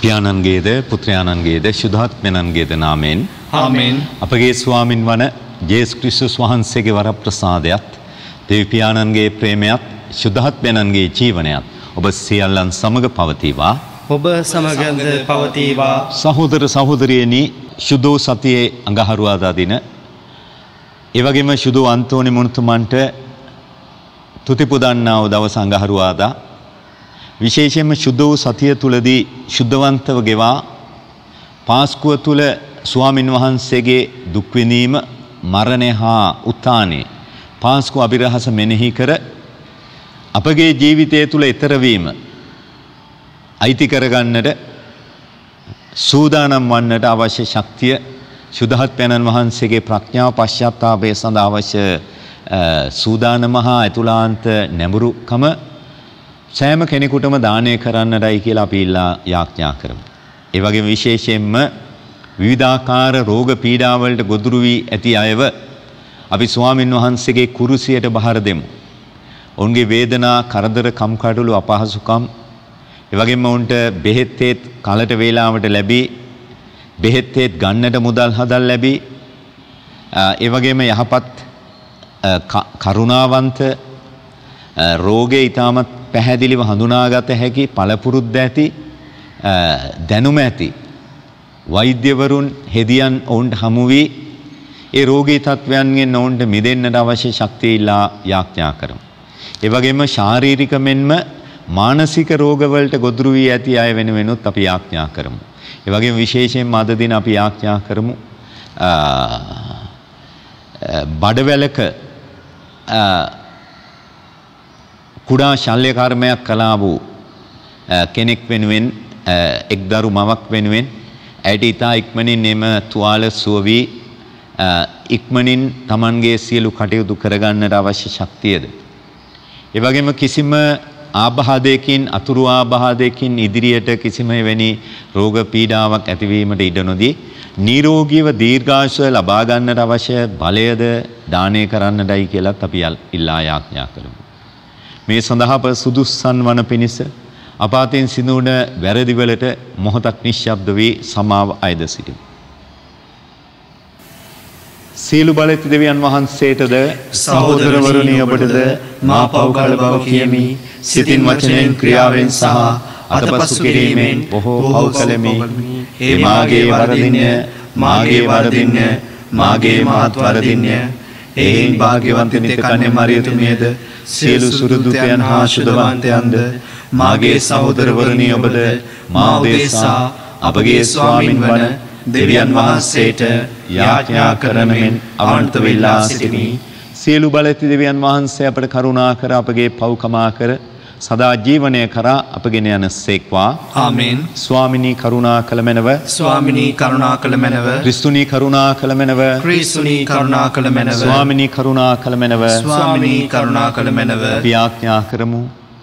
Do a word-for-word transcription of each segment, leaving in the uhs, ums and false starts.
පියාණන්ගේද පුත්‍රයාණන්ගේද ශුද්ධාත්මයන්ගේද නාමයෙන් ආමෙන්. අපගේ ස්වාමින් වන ජේසුස් ක්‍රිස්තුස් වහන්සේගේ වරප්‍රසාදයත් දෙවි පියාණන්ගේ ප්‍රේමයත් ශුද්ධාත්මයන්ගේ ජීවනයත් ඔබ සියල්ලන් සමග පවතිවා. ඔබ සමගද පවතිවා. සහෝදර සහෝදරියනි, ශුද්ධ සතියේ අඟහරුවාදා දින ඒ වගේම ශුද්ධ අන්තෝනි මුණුතුමන්ට තුති පුදන්නා වූ දවස අඟහරුවාදා විශේෂයෙන්ම ශුද්ධ සතිය තුලදී ශුද්ධවන්තව ගෙවා පාස්කුව තුල ස්වාමින් වහන්සේගේ දුක් විඳීම, මරණය හා උත්ථානය පාස්කු අභිරහස මෙනෙහි කර අපගේ ජීවිතය තුල ඊතර වීම අයිති කරගන්නට සූදානම් වන්නට අවශ්‍ය ශක්තිය ශුද්ධාත්මයන් වහන්සේගේ ප්‍රඥාව පශ්චාත්තාපය සඳහා අවශ්‍ය සූදානම හා අතුලාන්ත නැඹුරුකම සෑම කෙනෙකුටම දානය කරන්නටයි කියලා අපි ඉල්ලා යාඥා කරමු. ඒ වගේම විශේෂයෙන්ම විවිධාකාර රෝග පීඩා වලට ගොදුරු වී ඇති අයව අපි ස්වාමින් වහන්සේගේ කුරුසියට බහර දෙමු. ඔවුන්ගේ වේදනා, කරදර, කම්කටොළු, අපහසුකම්, ඒ වගේම ඔවුන්ට බෙහෙත් කලට වේලාවට ලැබී, බෙහෙත් ගන්නට මුදල් හදල් ලැබී, ඒ වගේම යහපත් කරුණාවන්ත රෝගේ ඊටමත් පැහැදිලිව හඳුනාගත හැකි පළපුරුද්ද ඇති දැනුම ඇති වෛද්‍යවරුන් හෙදියන් ඔවුන්ට හමු වී ඒ රෝගී තත්වයන්ගෙන් ඔවුන්ට මිදෙන්නට අවශ්‍ය ශක්තිය ඉල්ලා යාඥා කරමු. ඒ වගේම ශාරීරික මෙන්ම මානසික රෝගවලට ගොදුරු වී ඇති අය වෙනුවෙනුත් අපි යාඥා කරමු. ඒ වගේම විශේෂයෙන්ම අද දින අපි යාඥා කරමු බඩවැලක කුඩා ශල්‍ය කර්මයක් කළා වූ කෙනෙක් වෙනුවෙන්, එක් දරු මවක් වෙනුවෙන් ඇයට ඉතා ඉක්මනින් එම තුවාල සුව වී ඉක්මනින් Tamanගේ සියලු කටයුතු කරගන්නට අවශ්‍ය ශක්තියද, ඒ වගේම කිසිම ආබාධයකින් අතුරු ආබාධයකින් ඉදිරියට කිසිම එවැනි රෝග පීඩාවක් ඇතිවීමට ඉඩ නොදී නිරෝගීව දීර්ඝායුෂ ලබා ගන්නට අවශ්‍ය බලයද දානය කරන්නටයි කියලත් අපි ඉල්ලා යාඥා කරමු. මේ සඳහා අප සුදුස්සන් වන පිණිස අප අතින් සිදුවන වැරදිවලට මොහොතක් නිශ්ශබ්ද වී සමාව අයද සිටිමු. සීල බලති දෙවියන් වහන්සේටද සහෝදරවරුනි ඔබටද මා පව් කළ බව කියමි. සිතින් වචනෙන් ක්‍රියාවෙන් සහ අතපසු කිරීමෙන් බොහෝ පව් කළෙමි. ඒ මාගේ වරදින්ය, මාගේ වරදින්ය, මාගේ මහත් වරදින්ය. එයින් භාග්‍යවන්ත නිත්‍ය කන්‍ය මරියතුමියද සියලු සුරුදුතයන් හා ශුද්ධවන්තයන්ද මාගේ සහෝදරවරුනි ඔබද මා උදෙසා අපගේ ස්වාමින් වන දෙවියන් වහන්සේට යාඥා කරමින් අවන්ත වෙලා සිටිමි. සියලු බලති දෙවියන් වහන්සේ අපට කරුණා කර අපගේ පව් කමා කර සදා ජීවනය කරා අපගෙන යන සේක්වා. ආමෙන්. ස්වාමිනී කරුණා කළ මැනව, ස්වාමිනී කරුණා කළ මැනව, ක්‍රිස්තුනී කරුණා කළ මැනව, ක්‍රිස්තුනී කරුණා කළ මැනව, ස්වාමිනී කරුණා කළ මැනව, ස්වාමිනී කරුණා කළ මැනව. අපි යාඥා කරමු.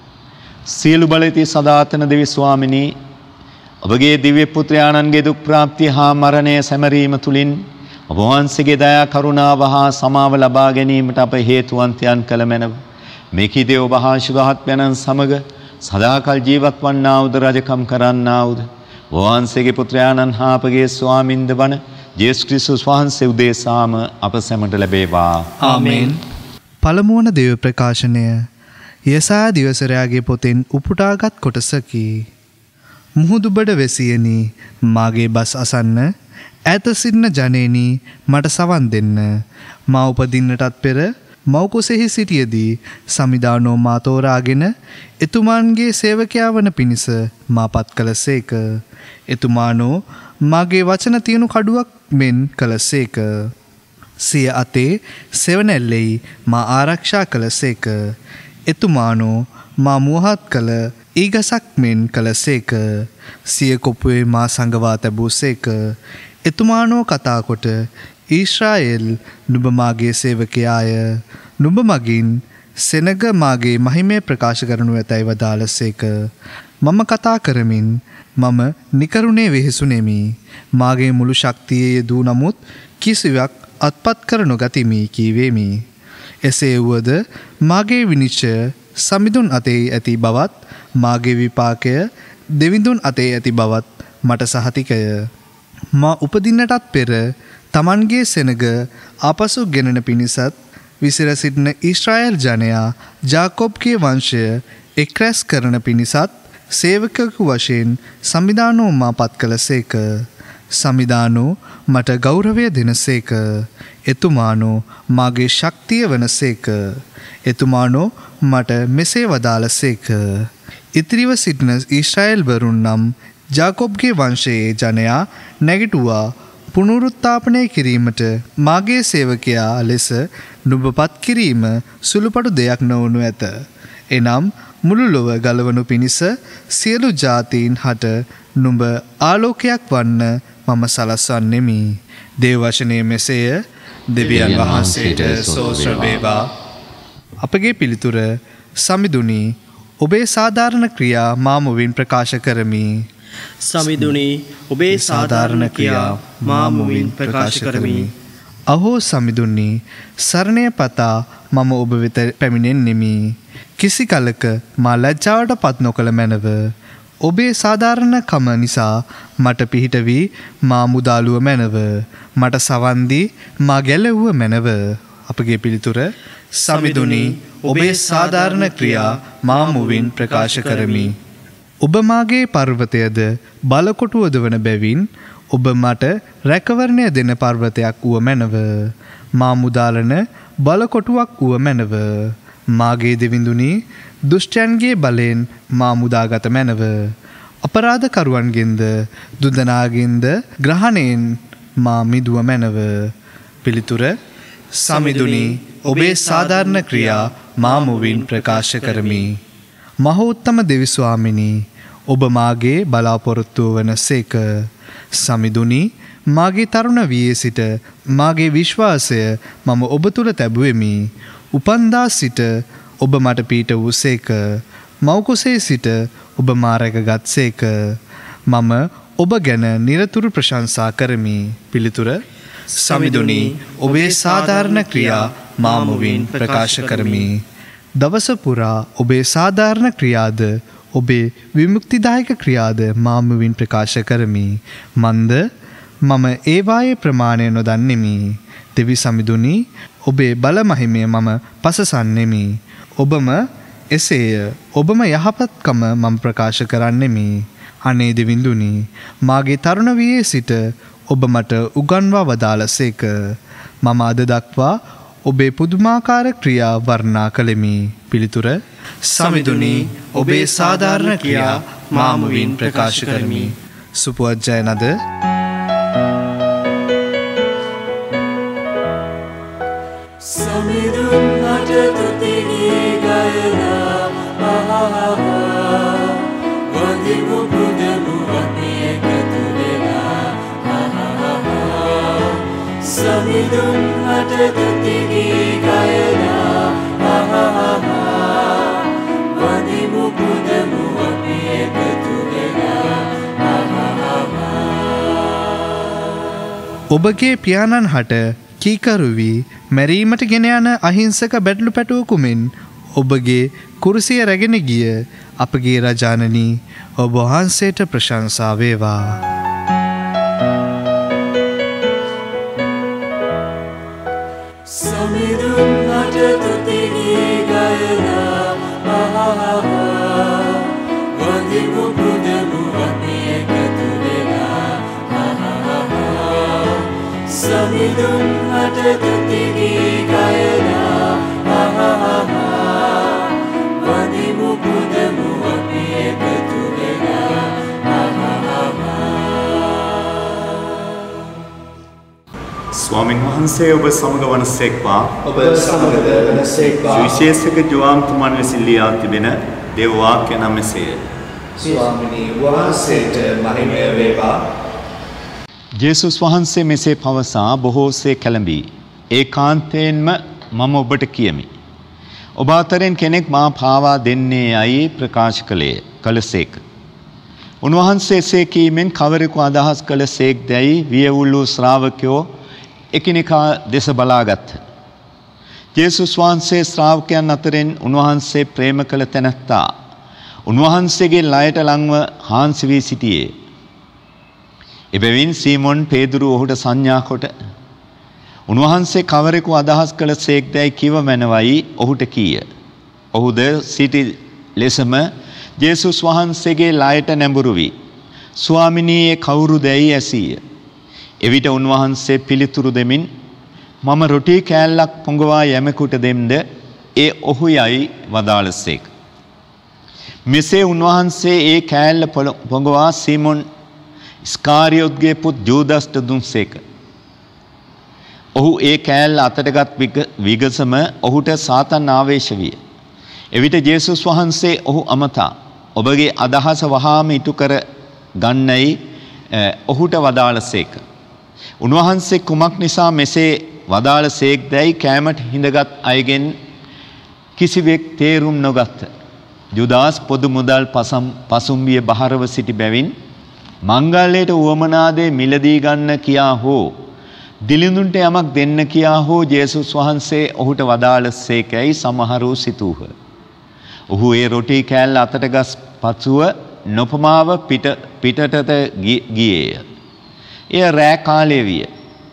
සියලු බලති සදාතන දෙවි ස්වාමිනී, ඔබගේ දිව්‍ය පුත්‍රයාණන්ගේ දුක් ප්‍රාප්තිය හා මරණය සැමරීම තුලින් ඔබ වහන්සේගේ දයා කරුණාව හා සමාව ලබා ගැනීමට අප හේතුවන්තයන් කළ මැනව. මේකීදී ඔබ හා ශුද්ධාත්මයන් සමග සදාකල් ජීවත් වන්නා වූ රජකම් කරන්නා වූ වහන්සේගේ පුත්‍රයාණන් හා අපගේ ස්වාමින්ද වන ජේසුස් ක්‍රිස්තුස් වහන්සේ උදෙසාම අප සැමට ලැබේවා. ආමෙන්. පළමු වන දේව ප්‍රකාශනය යෙසායා දිවසරයාගේ පොතෙන් උපුටාගත් කොටසකි. මුහුදුබඩ වැසියනි, මාගේ බස් අසන්න, ඈත සිටින ජනේනි මට සවන් දෙන්න. මා උපදින්නටත් පෙර මව් කුසෙහි සිටියදී සමිදානෝ මා තෝරාගෙන එතුමාන්ගේ සේවකයා වන පිණිස මාපත් කළසේක. එතුමානෝ මාගේ වචන තියුණු කඩුවක් මෙන් කළසේක. සිය අතේ සෙවණැල්ලෙහි මා ආරක්ෂා කළසේක. එතුමානෝ මා මුවහත් කළ ඊගසක් මෙන් කළසේක. සිය කොපුවේ මා සංගවා තැබූසේක. එතුමානෝ කතා කොට ඊශ්‍රායෙල් නුඹ මාගේ සේවකයාය, නුඹ මගින් සෙනග මාගේ මහිමය ප්‍රකාශ කරනු ඇතැයි වදාළසේක. මම කතා කරමින් මම නිකරුණේ වෙහෙසුනෙමි. මාගේ මුළු ශක්තියේ යෙදූ නමුත් කිසිවක් අත්පත් කර නොගතිමි කීවේමි. එසේ වුවද මාගේ විනිශ්චය සමිඳුන් අතේ ඇති බවත්, මාගේ විපාකය දෙවිඳුන් අතේ ඇති බවත් මට සහතිකය. මා උපදින්නටත් පෙර තමන්ගේ සෙනග ආපසු ගෙනෙන පිණිසත් විසිර සිටින ඊශ්‍රායල් ජනයා ජාකොබ්ගේ වංශය එක්රැස් කරන පිණිසත් සේවකයෙකු වශයෙන් සමිදානෝ මා පත් කළසේක. සමිදානෝ මට ගෞරවය දෙනසේක. එතුමානෝ මාගේ ශක්තිය වනසේක. එතුමානෝ මට මෙසේ වදාළසේක. ඉතිරිව සිටින ඊශ්‍රායල් වරුන් නම් ජාකොබ්ගේ වංශයේ ජනයා නැගිටුවා පුනරුත්ථාපනය කිරීමට මාගේ සේවකයා ලෙස නුඹ පත් කිරීම සුළුපටු දෙයක් නොවනු ඇත. එනම් මුළු ලොව ගලවනු පිණිස සියලු ජාතීන් හට නුඹ ආලෝකයක් වන්න මම සලස්වන්නෙමි. දේව වචනයේ මෙසේය. දෙවියන් වහන්සේට ස්තෝත්‍ර වේවා. අපගේ පිළිතුර සමිඳුනි ඔබේ සාධාරණ ක්‍රියා මා මුවින් ප්‍රකාශ කරමි. සමිඳුනි ඔබේ සාධාරණ ක්‍රියා මා මුවින් ප්‍රකාශ කරමි. අහෝ සමිඳුනි සරණය පතා මම ඔබ වෙත පැමිණෙන්නෙමි. කිසි කලක මා ලැජ්ජාවට පත් නොකළ මැනව. ඔබේ සාධාරණ කම නිසා මට පිහිට වී මා මුදාලුව මැනව. මට සවන් දී මා ගැලවුව මැනව. අපගේ පිළිතුර සමිඳුනි ඔබේ සාධාරණ ක්‍රියා මා මුවින් ප්‍රකාශ කරමි. ඔබ මාගේ පර්වතයද බලකොටුවද වන බැවින් ඔබ මට රැකවරණය දෙන පර්වතයක් වුව මැනව. මා මුදාලන බලකොටුවක් වුව මැනව. මාගේ දෙවිඳුනි දුෂ්ටයන්ගේ බලයෙන් මා මුදාගත මැනව. අපරාධකරුවන්ගෙන්ද දුදනාගෙන්ද ග්‍රහණයෙන් මා මිදුව මැනව. පිළිතුර සමිඳුනි ඔබේ සාධාරණ ක්‍රියා මා මුවින් ප්‍රකාශ කරමි. මහෝත්තම දෙවි ස්වාමිනී ඔබ මාගේ බලාපොරොත්තුව වන සේක. සමිඳුනි මාගේ තරුණ වියේ සිට මාගේ විශ්වාසය මම ඔබ තුළ තැබුවෙමි. උපන්දා සිට ඔබ මට පීඨ වූ සේක. මව්කුසේ සිට ඔබ මා රැකගත් සේක. මම ඔබ ගැන නිරතුරු ප්‍රශංසා කරමි. පිළිතුර සමිඳුනි ඔබේ සාධාරණ ක්‍රියා මා මුවින් ප්‍රකාශ කරමි. දවස පුරා ඔබේ සාධාරණ ක්‍රියාද ඔබේ විමුක්තිදායක ක්‍රියාද මා මුවින් ප්‍රකාශ කරමි. මන්ද මම ඒවායේ ප්‍රමාණය නොදන්නෙමි. දෙවි සමිඳුනි ඔබේ බල මහිමය මම පසසන්නෙමි. ඔබම එසේය. ඔබම යහපත්කම මම ප්‍රකාශ කරන්නෙමි. අනේ දෙවිඳුනි මාගේ තරුණ වියේ සිට ඔබ මට උගන්වා වදාළසේක. මම අද දක්වා ඔබේ පුදුමාකාර ක්‍රියා වර්ණනා කළෙමි. පිළිතුර සමිඳුනි ඔබේ සාධාරණ ක්‍රියා මා මුවින් ප්‍රකාශ කරමි. සුපුවත් ජයනද සමිඳුන් හට තුති ගායනා වඳිමු පුදමු අපි එකතු වෙලා. සමිඳුන් හට තුති ගායනා වඳිමු පුදමු අපි එකතු වෙලා. ඔබගේ පියාණන් හට කීකරු වී මැරීමට ගෙන යන අහිංසක බැටළු පැටවකු මෙන් ඔබගේ කුරුසිය රැගෙන ගිය අපගේ රජාණනි ඔබ වහන්සේට ප්‍රශංසා වේවා. සමිඳුන් හට තුති ගායනා වඳිමු පුදමු අපි එකතු වෙලා. සමිඳුන් හට තුති ගායනා වඳිමු පුදමු අපි එකතු වෙලා. ස්වාමින් වහන්සේ ඔබ සමග වනසේක්වා. ඔබ සමගද වනසේක්වා. සුවිශේෂක ජෝවාන් තුමන් විසින් ලියා තිබෙන දේව වාක්‍ය නම් මෙසේය. ස්වාමිනී වහන්සේට මහිමය වේවා. ජේසුස් වහන්සේ මෙසේ පවසා බොහෝසේ කැළඹී ඒකාන්තයෙන්ම මම ඔබට කියමි. ඔබ අතරින් කෙනෙක් මා පාවා දෙන්නේ යයි ප්‍රකාශ කළේ කළසේක. උන්වහන්සේ එසේ කීමෙන් කවරෙකු අදහස් කළසේක් දැයි වියවුල් වූ ශ්‍රාවකයෝ එකිනෙකා දෙස බලාගත්හ. ජේසුස් වහන්සේ ශ්‍රාවකයන් අතරින් උන්වහන්සේ ප්‍රේම කළ තැනැත්තා උන්වහන්සේගේ ලයට ලංව හාන්සි වී සිටියේ. එබැවින් සීමොන් පේදුරු ඔහුට සංඥා කොට උන්වහන්සේ කවරෙකු අදහස් කළ සේක්දැයි කිව මැනවයි ඔහුට කීය. ඔහුද සිටි ලෙසම ජේසුස් වහන්සේගේ ළයට නැඹුරු වී ස්වාමිනී කවුරුදැයි ඇසීය. එවිට උන්වහන්සේ පිළිතුරු දෙමින් මම රොටි කෑල්ලක් පොඟවා යමෙකුට දෙම්ද ඒ ඔහු යයි වදාළසේක. මෙසේ උන්වහන්සේ ඒ කෑල්ල පොඟවා සීමොන් ස්කාරියොත්ගේ පුත් ජූදස්ට දුන්සේක. ඔහු ඒ කෑල්ල අතටගත් විගසම ඔහුට සාතන් ආවේශ විය. එවිට ජේසුස් වහන්සේ ඔහු අමතා ඔබගේ අදහස වහාම ඉටු කර ගන්නයි ඔහුට වදාළසේක. උන්වහන්සේ කුමක් නිසා මෙසේ වදාළසේක්දැයි කෑමට හිඳගත් අයගෙන් කිසිවෙක් තේරුම් නොගත්ත. ජුදාස් පොදු මුදල් පසුම්බිය බහරව සිටි බැවින් මංගල්‍යයට උවමනාදේ මිලදී ගන්න කියා හෝ දිලිඳුන්ට යමක් දෙන්න කියා හෝ ජේසුස් වහන්සේ ඔහුට වදාළසේකැයි සමහරු සිතූහ. ඔහු ඒ රොටි කෑල්ල අතට ගස් පසුව නොපමාව පිට පිටටට ගියේය. එය රෑ කාලය විය.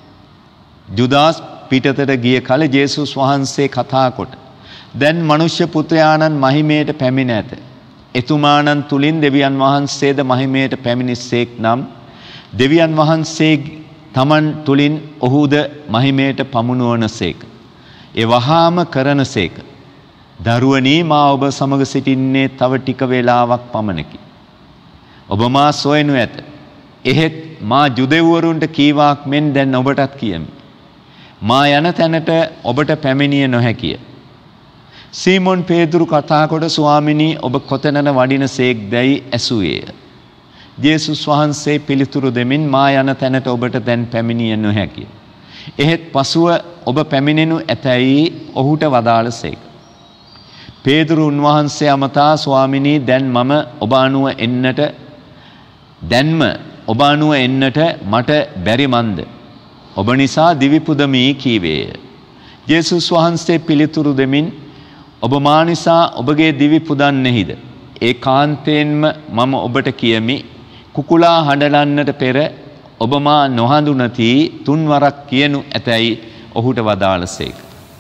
ජුදාස් පිටතට ගිය කල ජේසුස් වහන්සේ කතා කොට දැන් මනුෂ්‍ය පුත්‍රයාණන් මහිමයට පැමිණ ඇත. එතුමාණන් තුලින් දෙවියන් වහන්සේද මහිමයට පැමිණිස්සේක් නම් දෙවියන් වහන්සේ තමන් තුලින් ඔහුද මහිමයට පමුණුවනසේක. ඒ වහාම කරනසේක. දරුවනී මා ඔබ සමග සිටින්නේ තව ටික වේලාවක් පමණකි. ඔබ මා සොයනු ඇත. එහෙත් මා ජුදෙව්වරුන්ට කීවාක් මෙන් දැන් ඔබටත් කියමි. මා යන තැනට ඔබට පැමිණිය නොහැකිය. සීමොන් පේදුරු කතා කොට ස්වාමිනී ඔබ කොතැනද වඩිනසේක්දැයි ඇසුවේය. ජේසුස් වහන්සේ පිළිතුරු දෙමින් මා යන තැනට ඔබට දැන් පැමිණිය නොහැකිය. එහෙත් පසුව ඔබ පැමිණෙනු ඇතැයි ඔහුට වදාළසේක. පේදුරු උන්වහන්සේ අමතා ස්වාමිනී දැන් මම ඔබ අනුව එන්නට දැන්ම ඔබ අනුව එන්නට මට බැරි මන්ද. ඔබ නිසා දිවි පුදමී කීවේය. ජේසුස් වහන්සේ පිළිතුරු දෙමින් ඔබ මා නිසා ඔබගේ දිවි පුදන්නෙහිද. ඒ කාන්තයෙන්ම මම ඔබට කියමි කුකුලා හඬලන්නට පෙර ඔබ මා නොහඳුනති තුන්වරක් කියනු ඇතැයි ඔහුට වදාළසේක.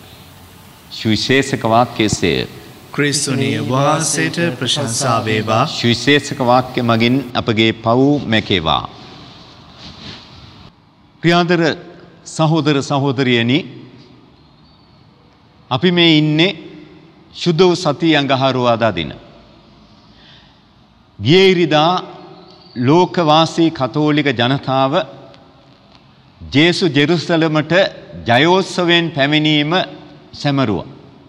සුවිශේෂක වාක්‍යයේය. ක්‍රිස්තුනී වහන්සේට ප්‍රශංසා වේවා. සුවිශේෂක වාක්‍ය මගින් අපගේ පව් මැකේවා. ප්‍රියාදර සහෝදර සහෝදරියනි, අපි මේ ඉන්නේ සුද්ධ වූ සති අඟහරුවාදා දින. ගිය ඉරිදා ලෝකවාසී කතෝලික ජනතාව ජේසු ජෙරුසලමට ජයෝත්සවයෙන් පැමිණීම සැමරුවා.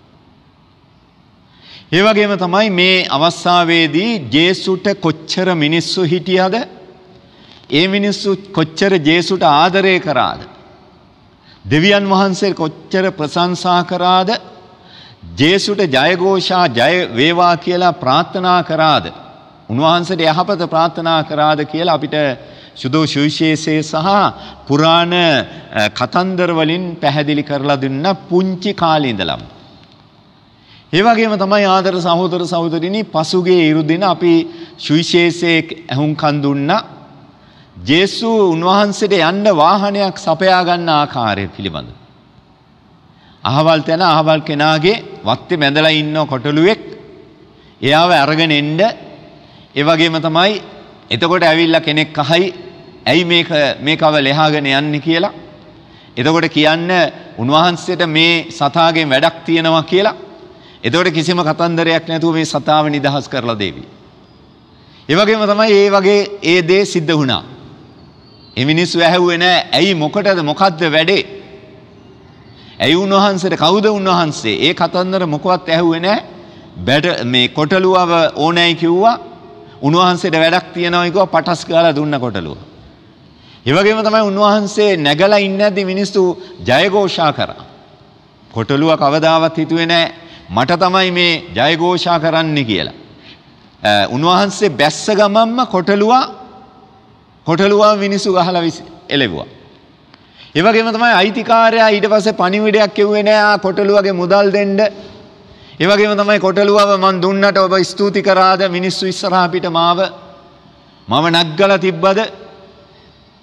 ඒ වගේම තමයි මේ අවස්ථාවේදී ජේසුට කොච්චර මිනිස්සු හිටියද, ඒ මිනිස්සු කොච්චර ජේසුට ආදරය කරාද, දෙවියන් වහන්සේ කොච්චර ප්‍රශංසා කරාද, ජේසුට ජයഘോഷා ජය වේවා කියලා ප්‍රාර්ථනා කරාද, උන්වහන්සේට යහපත ප්‍රාර්ථනා කරාද කියලා අපිට සුදෝ සුවිශේෂයේ සහ පුරාණ කතන්දර වලින් පැහැදිලි කරලා දුන්න පුංචි කාලේ ඉඳලම. ඒ වගේම තමයි ආදර සහෝදර සහෝදරිනි, පසුගිය ඉරුදින අපි සුවිශේෂයේ අහුම්කන් දුන්නා ජේසු උන්වහන්සේට යන්න වාහනයක් සපයා ගන්න ආකාරය පිළිබඳ. අහවල් තැන අහවල් කෙනාගේ වත්තේ බැඳලා ඉන්න කොටලුවෙක් එයාව අරගෙන එන්න. ඒ වගේම තමයි එතකොට ඇවිල්ලා කෙනෙක් අහයි ඇයි මේක මේකව ලෙහාගෙන යන්නේ කියලා. එතකොට කියන්න උන්වහන්සේට මේ සතාගෙන් වැඩක් තියෙනවා කියලා. එතකොට කිසිම කතන්දරයක් නැතුව මේ සතාව නිදහස් කරලා දෙවි. ඒ වගේම තමයි ඒ වගේ ඒ දේ සිද්ධ වුණා. ඒ මිනිස්සු ඇහුවේ නැහැ ඇයි මොකටද මොකද්ද වැඩේ? ඇයි උන්වහන්සේට කවුද උන්වහන්සේ? ඒ කතන්දර මොකවත් ඇහුවේ නැහැ. බැට මේ කොටලුවව ඕනෑයි කිව්වා. උන්වහන්සේට වැඩක් තියෙනවා කිව්වා පටස් ගාලා දුන්න කොටලුව. ඒ වගේම තමයි උන්වහන්සේ නැගලා ඉන්නදී මිනිස්සු ජයഘോഷා කරා. කොටලුව කවදාවත් හිතුවේ නැහැ මට තමයි මේ ජයഘോഷා කරන්න කියලා. උන්වහන්සේ බැස්ස ගමම්ම කොටලුවා කොටලුවා මිනිස්සු ගහලා එළෙව්වා. ඒ වගේම තමයි අයිතිකාරයා ඊට පස්සේ පණිවිඩයක් කිව්වේ නෑ ආ කොටලුවගේ මුදල් දෙන්න. ඒ වගේම තමයි කොටලුවව මන් දුන්නට ඔබ ස්තුති කරාද මිනිස්සු ඉස්සරහා පිට මාව මම නග්ගලා තිබ්බද?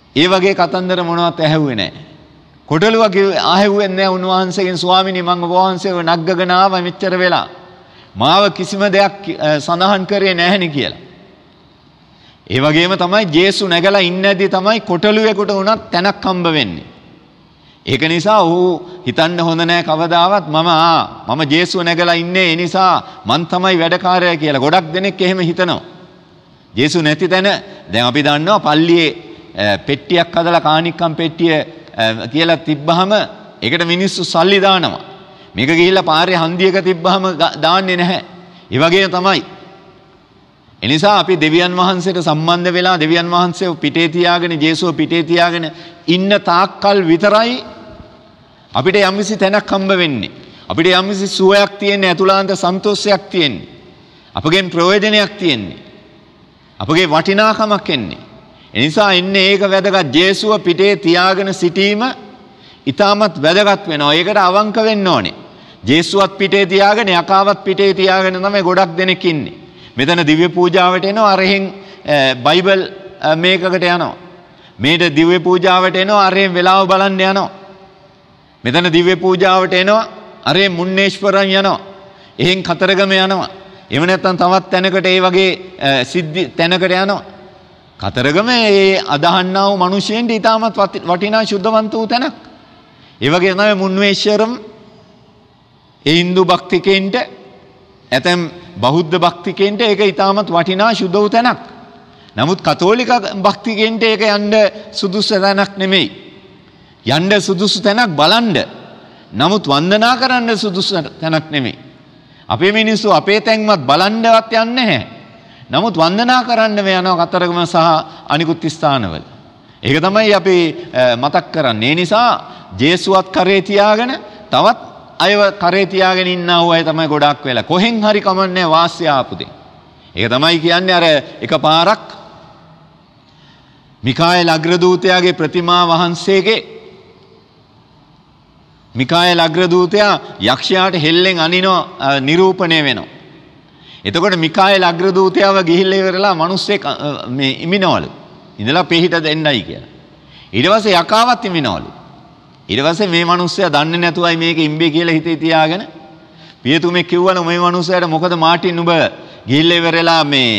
ඒ වගේ කතන්දර මොනවත් ඇහුවේ නැහැ. කොටලුව ආහෙව්වේ නැහැ උන්වහන්සේගෙන් ස්වාමිනී මම ඔබ වහන්සේව නග්ගගෙන ආවා මෙච්චර වෙලා. මාව කිසිම දෙයක් සඳහන් කරේ නැහෙනි කියලා. ඒ වගේම තමයි ජේසු නැගලා ඉන්නේදී තමයි කොටලුවෙකුට උනත් තැනක් හම්බ වෙන්නේ. ඒක නිසා ඌ හිතන්න හොඳ නැහැ කවදාවත් මම ආ මම ජේසුව නැගලා ඉන්නේ ඒ නිසා මං තමයි වැඩකාරයා කියලා. ගොඩක් දෙනෙක් එහෙම හිතනවා. ජේසු නැති තැන දැන් අපි දන්නවා පල්ලියේ පෙට්ටියක් හදලා කානික්කම් පෙට්ටිය කියලා තිබ්බහම ඒකට මිනිස්සු සල්ලි දානවා. මේක ගිහිල්ලා පාරේ හන්දියක තිබ්බහම දාන්නේ නැහැ. ඒ වගේ තමයි. එනිසා අපි දෙවියන් වහන්සේට සම්බන්ධ වෙලා දෙවියන් වහන්සේව පිටේ තියාගෙන ජේසුව පිටේ තියාගෙන ඉන්න තාක්කල් විතරයි අපිට යම්කිසි තැනක් හම්බ වෙන්නේ. අපිට යම්කිසි සුවයක් තියෙන්නේ, අතුලාන්ත සන්තෝෂයක් තියෙන්නේ. අපගෙන් ප්‍රයෝජනයක් තියෙන්නේ. අපගේ වටිනාකමක් එන්නේ. එනිසා ඉන්නේ ඒක වැදගත්. ජේසුව පිටේ තියාගෙන සිටීම ඊටමත් වැදගත් වෙනවා. ඒකට අවංක වෙන්න ඕනේ. ජේසුවත් පිටේ තියාගෙන යකාවත් පිටේ තියාගෙන තමයි ගොඩක් දෙනෙක් ඉන්නේ. මෙතන දිව්‍ය පූජාවට එනවා අරහෙන් බයිබල් මේකකට යනවා. මේට දිව්‍ය පූජාවට එනවා අරහෙන් වෙලාව බලන්න යනවා. මෙතන දිව්‍ය පූජාවට එනවා අරහෙන් මුන්නේශ්වරන් යනවා. එහෙන් කතරගම යනවා. එහෙම නැත්නම් තවත් තැනකට ඒ වගේ සිද්ධි තැනකට යනවා. කතරගම ඒ අදහන්නා වූ මිනිසෙන්ට ඊටමත් වටිනා ශුද්ධවන්ත වූ තැනක්. ඒ වගේ තමයි මුන්නේශ්වරම් ඒ Hindu භක්තිකෙන්ට ඇතැම් බෞද්ධ භක්තිකෙන්ට ඒක ඊටමත් වටිනා ශුද්ධ වූ තැනක්. නමුත් කතෝලික භක්තිකෙන්ට ඒක යන්න සුදුසු තැනක් නෙමෙයි. යන්න සුදුසු තැනක් බලන්න. නමුත් වන්දනා කරන්න සුදුසු තැනක් නෙමෙයි. අපේ මිනිස්සු අපේ තැන්වත් බලන්නවත් යන්නේ නැහැ. නමුත් වන්දනා කරන්න මේ යනවා කතරගම සහ අනිකුත් ස්ථානවල. ඒක තමයි අපි මතක් කරන්නේ. ඒ නිසා ජේසුවත් කරේ තියාගෙන තවත් අයව කරේ තියාගෙන ඉන්නා වූ අය තමයි ගොඩක් වෙලා. කොහෙන් හරි කමන්නේ වාස්‍ය ආපුදේ. ඒක තමයි කියන්නේ අර එකපාරක් මිකාኤල් අග්‍රදූතයාගේ ප්‍රතිමා වහන්සේගේ මිකාኤල් අග්‍රදූතයා යක්ෂයාට හෙල්ලෙන් අනිනවා නිරූපණය වෙනවා. එතකොට මිකාኤල් අග්‍රදූතයාව ගිහිල්ලා ඉවරලා මිනිස්සෙක් මේ ඉමිනවලු. ඉඳලා පිහිට දෙන්නයි කියලා. ඊට පස්සේ යකාවත් ඉමිනවලු. ඊට පස්සේ මේ මිනිස්සයා දන්නේ නැතුවයි මේක ඉම්බේ කියලා හිතේ තියාගෙන පියතුමෙක් කිව්වලු මේ මිනිස්සයාට මොකද මාටින් නුඹ ගිහිල්ලා ඉවරලා මේ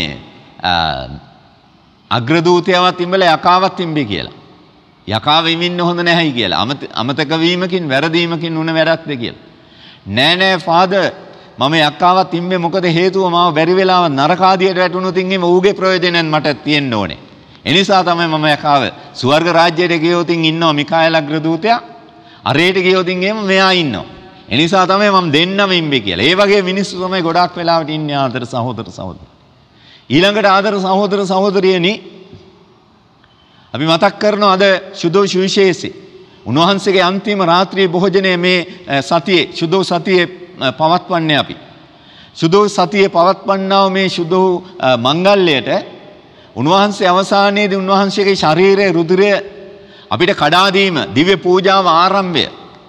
අග්‍රදූතයාවත් ඉම්බලා යකාවත් ඉම්බේ කියලා. යකාව ඉමින්න හොඳ නැහැයි කියලා. අමතක වීමකින් වැරදීමකින් උන වැඩක්ද කියලා. නෑ නෑ ෆාදර් මම යක්කාවත් ඉම්බේ මොකද හේතුව මාව බැරි වෙලාව නරකාදියට වැටුණොත් ඉන්නේ ඌගේ ප්‍රයෝජනයන් මට තියෙන්න ඕනේ. ඒ නිසා තමයි මම යකාව ස්වර්ග රාජ්‍යයට ගියොත් ඉන්නවා මිකාኤල් අග්‍රදූතයා. අරේට ගියොත් එහෙම මෙයා ඉන්නවා. ඒ නිසා තමයි මම දෙන්නම ඉම්බේ කියලා. ඒ වගේ මිනිස්සු තමයි ගොඩාක් වෙලාවට ඉන්නේ ආදර සහෝදර සහෝදරි. ඊළඟට ආදර සහෝදර සහෝදරියනි අපි මතක් කරනවා අද සුදෝ සුවිශේෂී උන්වහන්සේගේ අන්තිම රාත්‍රී භෝජනයේ මේ සතියේ සුදෝ සතියේ පවත්වන්නේ අපි. සුදෝ සතියේ පවත්වන්නා මේ සුදෝ මංගල්‍යයට උන්වහන්සේ අවසානයේදී උන්වහන්සේගේ ශරීරයේ රුධිරය අපිට කඩා දීම දිව්‍ය පූජාව ආරම්භය.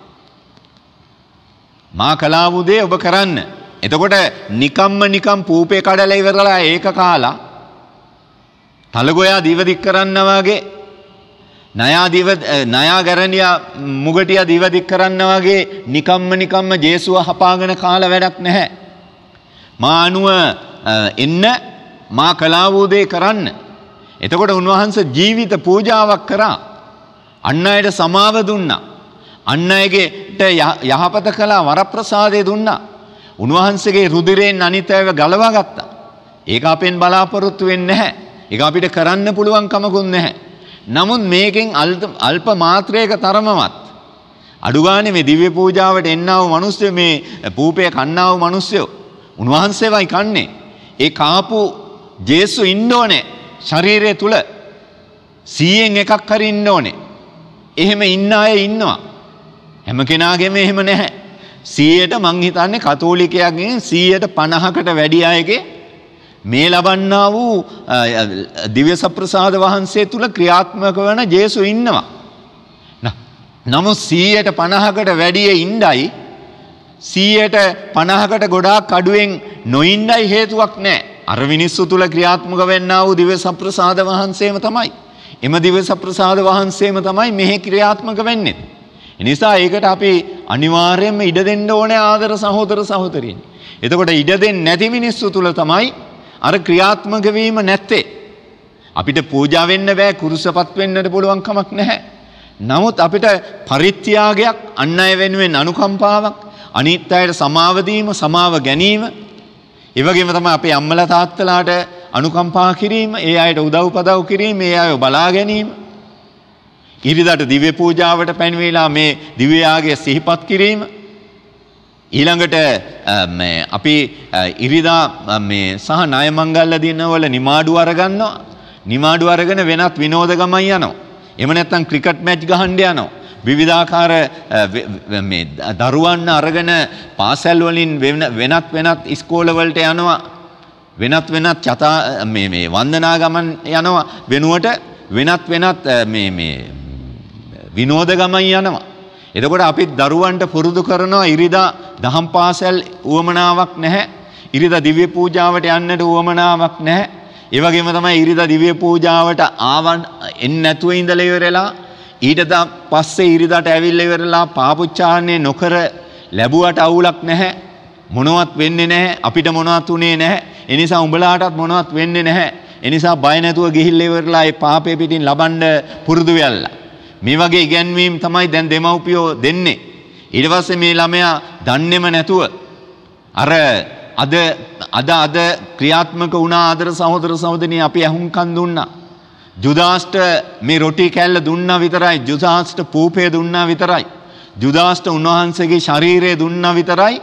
මා කළා වූ දේ ඔබ කරන්න. එතකොට නිකම්ම නිකම් පූපේ කඩලා ඉවරලා ඒක කාලා තලගොයා දිව දික් කරන්නා වගේ නයා දිව නයා ගැරණියා මුගටියා දිව දික් කරන්නා වගේ නිකම්ම නිකම්ම ජේසුව හපාගෙන කාලා වැඩක් නැහැ. මා අනුව එන්න මා කළා වූ දේ කරන්න. එතකොට උන්වහන්සේ ජීවිත පූජාවක් කරා. අන් අයට සමාව දුන්නා. අන් අයගේට යහපත කළා වරප්‍රසාදය දුන්නා. උන්වහන්සේගේ රුධිරයෙන් අනිත්‍යව ගලවා ගත්තා. ඒක අපෙන් බලාපොරොත්තු වෙන්නේ නැහැ. ඒක අපිට කරන්න පුළුවන් කමකුත් නැහැ. නමුත් මේකෙන් අල්ප මාත්‍රයක තරමවත් අඩු ගානේ මේ දිව්‍ය පූජාවට එන්නා වූ මිනිස්සු මේ පූපේ කන්නා වූ මිනිස්සු උන්වහන්සේවයි කන්නේ. ඒ කාපු ජේසු ඉන්න ඕනේ ශරීරය තුල සීයෙන් එකක් හරි ඉන්න ඕනේ. එහෙම ඉන්න අය ඉන්නවා. හැම කෙනාගේම එහෙම නැහැ. සීයට මං හිතන්නේ කතෝලිකයන්ගෙන් සීයට පනහකට වැඩි අයගේ මේ ලබන්නා වූ දිව්‍ය සප්‍රසාද වහන්සේ තුල ක්‍රියාත්මක වන ජේසු ඉන්නවා. නමුත් සීයට පනහකට වැඩි ඉන්නයි සීයට පනහකට ගොඩාක් අඩුවෙන් නොඉන්නයි හේතුවක් නැහැ. අර මිනිස්සු තුල ක්‍රියාත්මක වෙන්නා වූ දිව්‍ය සප්‍රසාද වහන්සේම තමයි. එම දිව්‍ය සප්‍රසාද වහන්සේම තමයි මෙහි ක්‍රියාත්මක වෙන්නේ. ඒ නිසා ඒකට අපි අනිවාර්යයෙන්ම ඉඩ දෙන්න ඕනේ ආදර සහෝදර සහෝදරියනි. එතකොට ඉඩ දෙන්නේ නැති මිනිස්සු තුල තමයි අර ක්‍රියාත්මක වීම නැත්තේ. අපිට පූජා වෙන්න බෑ, කුරුසපත් වෙන්නට පුළුවන් කමක් නැහැ. නමුත් අපිට පරිත්‍යාගයක්, අන් අය වෙනුවෙන් අනුකම්පාවක්, අනිත් අයට සමාව දීම, සමාව ගැනීම, ඒ වගේම තමයි අපේ අම්මලා තාත්තලාට අනුකම්පා කිරීම, ඒ අයට උදව් පදව් කිරීම, ඒ අයව බලා ගැනීම. ඉරිදාට දිව්‍ය පූජාවට පැමිණිලා මේ දිව්‍ය යාගය සිහිපත් කිරීම. ඊළඟට මේ අපි ඉරිදා මේ සහ ණය මංගල්‍ය දිනවල නිමාඩු අරගන්නවා. නිමාඩු අරගෙන වෙනත් විනෝද ගමන් යනවා. එහෙම නැත්නම් ක්‍රිකට් මැච් ගහන්න යනවා. විවිධාකාර මේ දරුවන් අරගෙන පාසල් වලින් වෙනත් වෙනත් ඉස්කෝල වලට යනවා. වෙනත් වෙනත් චතා මේ මේ වන්දනා ගමන් යනවා වෙනුවට වෙනත් වෙනත් මේ මේ විනෝද ගමන් යනවා. එතකොට අපි දරුවන්ට පුරුදු කරනවා ඉරිදා දහම් පාසල් උවමනාවක් නැහැ. ඉරිදා දිව්‍ය පූජාවට යන්නට උවමනාවක් නැහැ. ඒ වගේම තමයි ඉරිදා දිව්‍ය පූජාවට ආවන් එන්නේ නැතුව ඉඳලා ඉවරලා ඊට පස්සේ ඉරිදාට ඇවිල්ලා ඉවරලා පාපුච්චාරණය නොකර ලැබුවට අවුලක් නැහැ. මොනවත් වෙන්නේ නැහැ. අපිට මොනවත් උනේ නැහැ. ඒ නිසා උඹලාටත් මොනවත් වෙන්නේ නැහැ. ඒ නිසා බය නැතුව ගිහිල්ලා ඉවරලා ඒ පාපේ පිටින් ලබන්න පුරුදු වෙලා. මේ වගේ ඉගැන්වීම් තමයි දැන් දෙමව්පියෝ දෙන්නේ. ඊට පස්සේ මේ ළමයා දන්නේම නැතුව අර අද අද අද ක්‍රියාත්මක වුණා ආදර සහෝදර සහෝදරියනි අපි අහුම්කන් දුන්නා. ජුදාස්ට මේ රොටි කෑල්ල දුන්නා විතරයි. ජුදාස්ට පූපේ දුන්නා විතරයි. ජුදාස්ට උන්වහන්සේගේ ශරීරය දුන්නා විතරයි.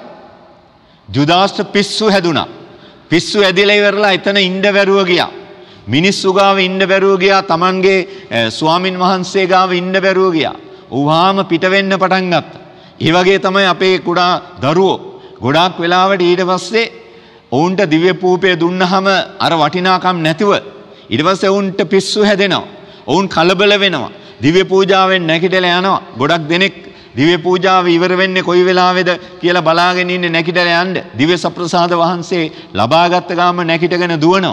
ජුදාස්ට පිස්සු හැදුනා. පිස්සු ඇදිලා ඉවරලා එතන ඉන්න බැරුව ගියා. මිනිස්සු ගාව ඉන්න බැරුව ගියා. Tamanගේ ස්වාමින් වහන්සේ ගාව ඉන්න බැරුව ගියා. ඌහාම පිට වෙන්න පටන් ගත්තා. ඒ වගේ තමයි අපේ කුඩා දරුවෝ ගොඩාක් වෙලාවට ඊට පස්සේ ඔවුන්ට දිව්‍ය පූපය දුන්නහම අර වටිනාකම් නැතිව ඊට පස්සේ ඔවුන්ට පිස්සු හැදෙනවා. ඔවුන් කලබල වෙනවා. දිව්‍ය පූජාවෙන් නැගිටලා යනවා. ගොඩක් දෙනෙක් දිව්‍ය පූජාව ඉවර වෙන්නේ කොයි වෙලාවේද කියලා බලාගෙන ඉන්නේ නැගිටලා යන්න. දිව්‍ය සප්‍රසාද වහන්සේ ලබාගත් ගාම නැගිටගෙන දුවනවා.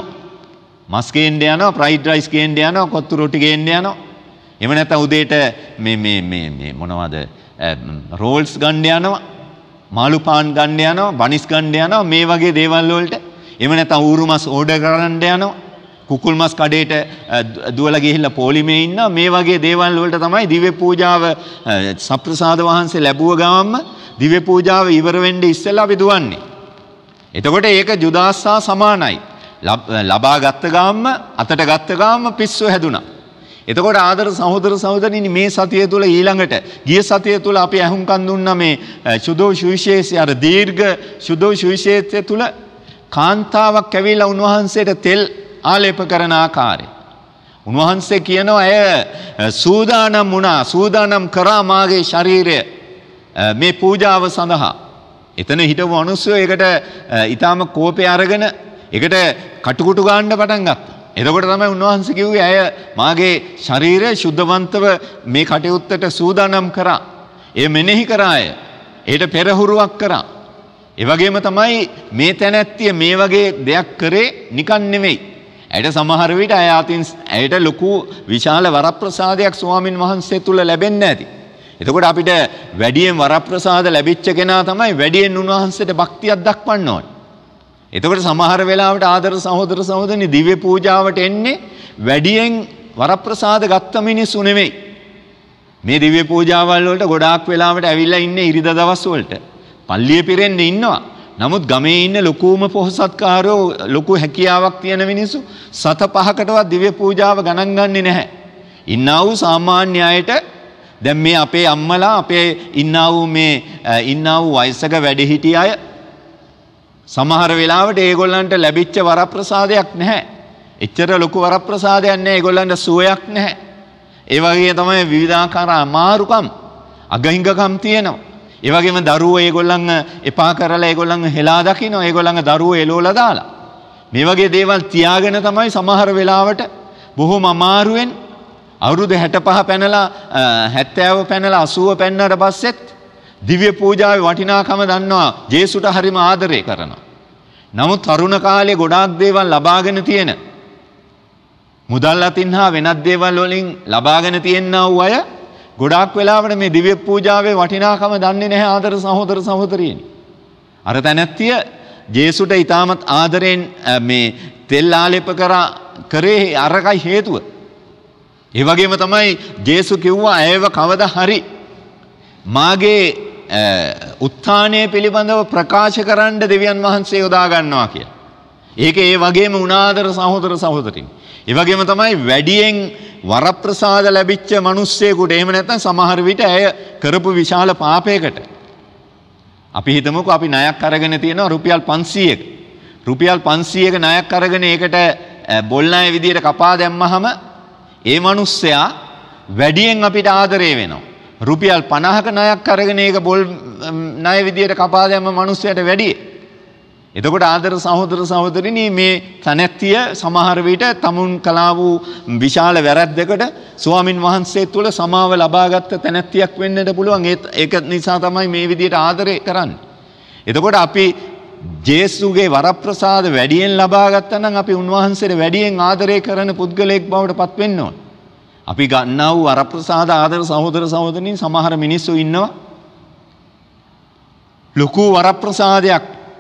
මස් කේන්න යනවා, ෆ්‍රයිඩ් රයිස් කේන්න යනවා, කොත්තු රොටි කේන්න යනවා. එහෙම නැත්නම් උදේට මේ මේ මේ මේ මොනවද රෝල්ස් ගන්න යනවා. මාළු පාන් ගන්න යනවා, බනිස් ගන්න යනවා, මේ වගේ දේවල් වලට. එහෙම නැත්නම් ඌරු මස් ඕඩර් කරන්න යනවා. කුකුල් මස් කඩේට දුවලා ගිහිල්ලා පොලිමේ ඉන්නවා. මේ වගේ දේවල් වලට තමයි දිව්‍ය පූජාව සප්‍රසාද වහන්සේ ලැබුව ගාම දිව්‍ය පූජාව ඉවර වෙන්නේ ඉස්සෙල්ලා අපි දුවන්නේ. එතකොට ඒක ජුදාස් හා සමානයි. ලබා ගත්ත ගාම අතට ගත්ත ගාම පිස්සු හැදුනා. එතකොට ආදර සහෝදර සහෝදරිනි මේ සතිය තුල ඊළඟට ගිය සතිය තුල අපි අහුම්කන් දුන්නා මේ සුදෝ සුවිශේෂය අර දීර්ඝ සුදෝ සුවිශේෂය තුල කාන්තාවක් ඇවිල්ලා උන්වහන්සේට තෙල් ආලේප කරන ආකාරය. උන්වහන්සේ කියනවා ඇය සූදානම් වුණා, සූදානම් කරා මාගේ ශරීරය මේ පූජාව සඳහා. එතන හිටපු මිනිස්සු ඒකට ඊටාම කෝපේ අරගෙන ඒකට කටුකුටු ගන්න පටන් ගත්තා. එතකොට තමයි උන්වහන්සේ කිව්වේ ඇය මාගේ ශරීරය සුද්ධවන්තව මේ කටයුත්තට සූදානම් කරා. ඒ මෙනෙහි කරා අය. ඒට පෙරහුරුවක් කරා. ඒ වගේම තමයි මේ තැනැත්තිය මේ වගේ දෙයක් කරේ නිකන් නෙමෙයි. ඇයට සමහර විට අය අතින් ඇයට ලොකු විශාල වරප්‍රසාදයක් ස්වාමින් වහන්සේ තුල ලැබෙන්නේ නැති. එතකොට අපිට වැඩියෙන් වරප්‍රසාද ලැබිච්ච කෙනා තමයි වැඩියෙන් උන්වහන්සේට භක්තියක් දක්වන්න ඕනේ. එතකොට සමහර වෙලාවට ආදර සහෝදර සහෝදරනි දිව්‍ය පූජාවට එන්නේ වැඩියෙන් වරප්‍රසාද ගත්ත මිනිස්සු නෙමෙයි. මේ දිව්‍ය පූජාවල් වලට ගොඩාක් වෙලාවට ඇවිල්ලා ඉන්නේ ඉරිදා දවස් වලට. පල්ලිය පිරෙන්න ඉන්නවා. නමුත් ගමේ ඉන්න ලොකුම පොහොසත්කාරයෝ ලොකු හැකියාවක් තියෙන මිනිස්සු සත පහකටවත් දිව්‍ය පූජාව ගණන් ගන්නේ නැහැ. ඉන්නා වූ සාමාන්‍ය අයට දැන් මේ අපේ අම්මලා අපේ ඉන්නා වූ මේ ඉන්නා වූ වයසක වැඩිහිටි අය සමහර වෙලාවට ඒගොල්ලන්ට ලැබිච්ච වරප්‍රසාදයක් නැහැ. එච්චර ලොකු වරප්‍රසාදයක් නැහැ. ඒගොල්ලන්ට සුවයක් නැහැ. ඒ වගේ තමයි විවිධාකාර අමාරුකම් අගහිඟකම් තියෙනවා. ඒ වගේම දරුවෝ ඒගොල්ලන් එපා කරලා ඒගොල්ලන් හෙලා දකින්න ඒගොල්ලන්ගේ දරුවෝ එලෝලා දාලා. මේ වගේ දේවල් තියාගෙන තමයි සමහර වෙලාවට බොහොම අමාරුවෙන් අවුරුදු හැටපහ පැනලා හැත්තෑව පැනලා අසූව පැන්නට පස්සෙත් දිව්‍ය පූජාවේ වටිනාකම දන්නවා. ජේසුට හරිම ආදරය කරනවා. නමුත් තරුණ කාලේ ගොඩාක් දේවල් ලබාගෙන තියෙන මුදල් අතින් හා වෙනත් දේවල් වලින් ලබාගෙන තියෙනා වූ අය ගොඩාක් වෙලාවට මේ දිව්‍ය පූජාවේ වටිනාකම දන්නේ නැහැ ආදර සහෝදර සහෝදරියනි. අර තැනැත්තිය ජේසුට ඊටමත් ආදරෙන් මේ තෙල් ආලේප කරා කරේ අරකයි හේතුව. ඒ වගේම තමයි ජේසු කිව්වා ඇයව කවදා හරි මාගේ උත්ථානය පිළිබඳව ප්‍රකාශ කරන්න දෙවියන් වහන්සේ යොදා ගන්නවා කියලා. ඒක ඒ වගේම උනාදර සහෝදර සහෝදරින්. ඒ වගේම තමයි වැඩියෙන් වරප්‍රසාද ලැබිච්ච මිනිස්සෙකුට එහෙම නැත්නම් සමහර විට ඇය කරපු විශාල පාපයකට අපි හිතමුකෝ අපි ණයක් අරගෙන තියෙනවා රුපියල් පන්සීයක. රුපියල් පන්සීයක ණයක් අරගෙන ඒකට බොල් ණය විදියට කපා දැම්මහම ඒ මිනිස්සයා වැඩියෙන් අපිට ආදරේ වෙනවා. රුපියල් පනහක ණයක් අරගෙන ඒක බොල් ණය විදියට කපා දැම්ම මිනිස්සයාට වැඩි. එතකොට ආදර සහෝදර සහෝදරිනි මේ තනැත්තිය සමහර විට තමුන් කළා වූ විශාල වැරැද්දකට ස්වාමින් වහන්සේ තුළ සමාව ලබාගත් තැනැත්තියක් වෙන්නට පුළුවන්. ඒක නිසා තමයි මේ විදියට ආදරේ කරන්නේ. එතකොට අපි ජේසුගේ වරප්‍රසාද වැඩියෙන් ලබා ගත්තා නම් අපි උන්වහන්සේට වැඩියෙන් ආදරය කරන පුද්ගලයෙක් බවට පත් වෙන්න ඕන. අපි ගන්නා වූ වරප්‍රසාද ආදර සහෝදර සහෝදරින් සමහර මිනිස්සු ඉන්නවා ලොකු වරප්‍රසාදයක්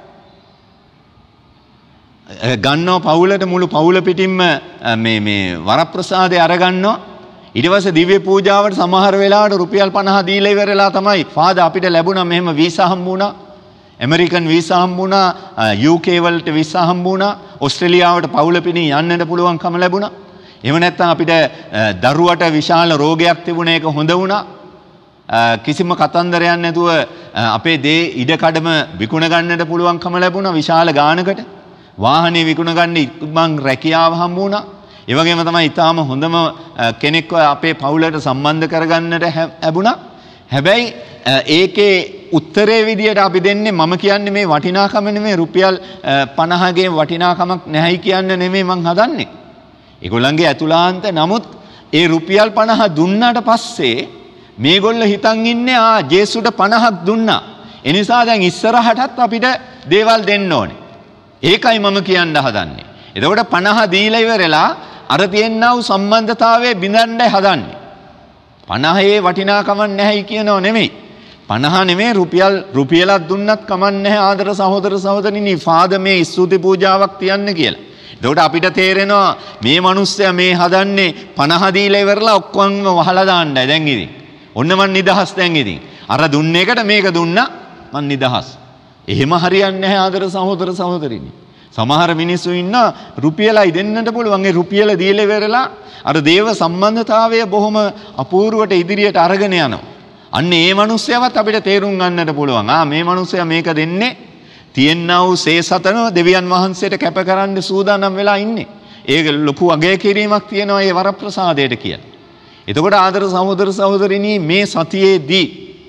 ගන්නවා පවුලට මුළු පවුල පිටින්ම මේ මේ වරප්‍රසාදය අරගන්නවා. ඊට පස්සේ දිව්‍ය පූජාවට සමහර වෙලාවට රුපියල් පනහ දීලා ඉවරලා තමයි ෆාදර් අපිට ලැබුණා මෙහෙම වීසා හම්බුණා. ඇමරිකන් වීසා හම්බුණා, යූ කේ වලට වීසා හම්බුණා, ඕස්ට්‍රේලියාවට පවුල පිටින් යන්නට පුළුවන්කම ලැබුණා. එහෙම නැත්නම් අපිට දරුවට විශාල රෝගයක් තිබුණ එක හොඳ වුණා. කිසිම කතන්දරයක් නැතුව අපේ දේ ඉඩකඩම විකුණ ගන්නට පුළුවන්කම ලැබුණා විශාල ගාණකට. වාහනේ විකුණ ගන්න ඉක්මන් රැකියාව හම්බ වුණා. ඒ වගේම තමයි ඊටාම හොඳම කෙනෙක්ව අපේ පවුලට සම්බන්ධ කරගන්නට ලැබුණා. හැබැයි ඒකේ උත්තරේ විදියට අපි දෙන්නේ මම කියන්නේ මේ වටිනාකම නෙමෙයි රුපියල් පනහගේ වටිනාකමක් නැහැයි කියන්න නෙමෙයි මං හදන්නේ. ඒගොල්ලන්ගේ ඇතුළාන්ත නමුත් ඒ රුපියල් පනහ දුන්නාට පස්සේ මේගොල්ලෝ හිතන් ඉන්නේ ආ ජේසුට පනහක් දුන්නා. ඒ නිසා දැන් ඉස්සරහටත් අපිට දේවල් දෙන්න ඕනේ. ඒකයි මම කියන්න හදන්නේ. එතකොට පනහ දීලා ඉවරලා අර තියෙනා වූ සම්බන්ධතාවයේ බිඳන්නයි හදන්නේ. පනහේ වටිනාකමක් නැහැයි කියනෝ නෙමෙයි. පනහ නෙමෙයි රුපියල් රුපියලක් දුන්නත් කමක් නැහැ ආදර සහෝදර සහෝදරිනි ෆාදර් මේ ස්තුති පූජාවක් තියන්න කියලා. එතකොට අපිට තේරෙනවා මේ මිනිස්සයා මේ හදන්නේ පනහ දීලා ඉවරලා ඔක්කොම වහලා දාන්නයි දැන් ඉතින්. ඔන්න මන් නිදහස් දැන් ඉතින්. අර දුන්න එකට මේක දුන්නා මන් නිදහස්. එහෙම හරියන්නේ නැහැ ආදර සහෝදර සහෝදරිනි. සමහර මිනිස්සු ඉන්න රුපියලයි දෙන්නට පුළුවන්. ඒ රුපියල දීලා ඉවරලා අර දේව සම්බන්ධතාවය බොහොම අපූර්වට ඉදිරියට අරගෙන යනවා. අන්න ඒ මිනිස්සයවත් අපිට තේරුම් ගන්නට පුළුවන්. ආ මේ මිනිස්සයා මේක දෙන්නේ තියෙනා වූ සේසතන දෙවියන් වහන්සේට කැප කරන්න සූදානම් වෙලා ඉන්නේ. ඒක ලොකු අගය කිරීමක් තියෙනවා ඒ වරප්‍රසාදයට කියලා. එතකොට ආදර සහෝදර සහෝදරිනි මේ සතියේදී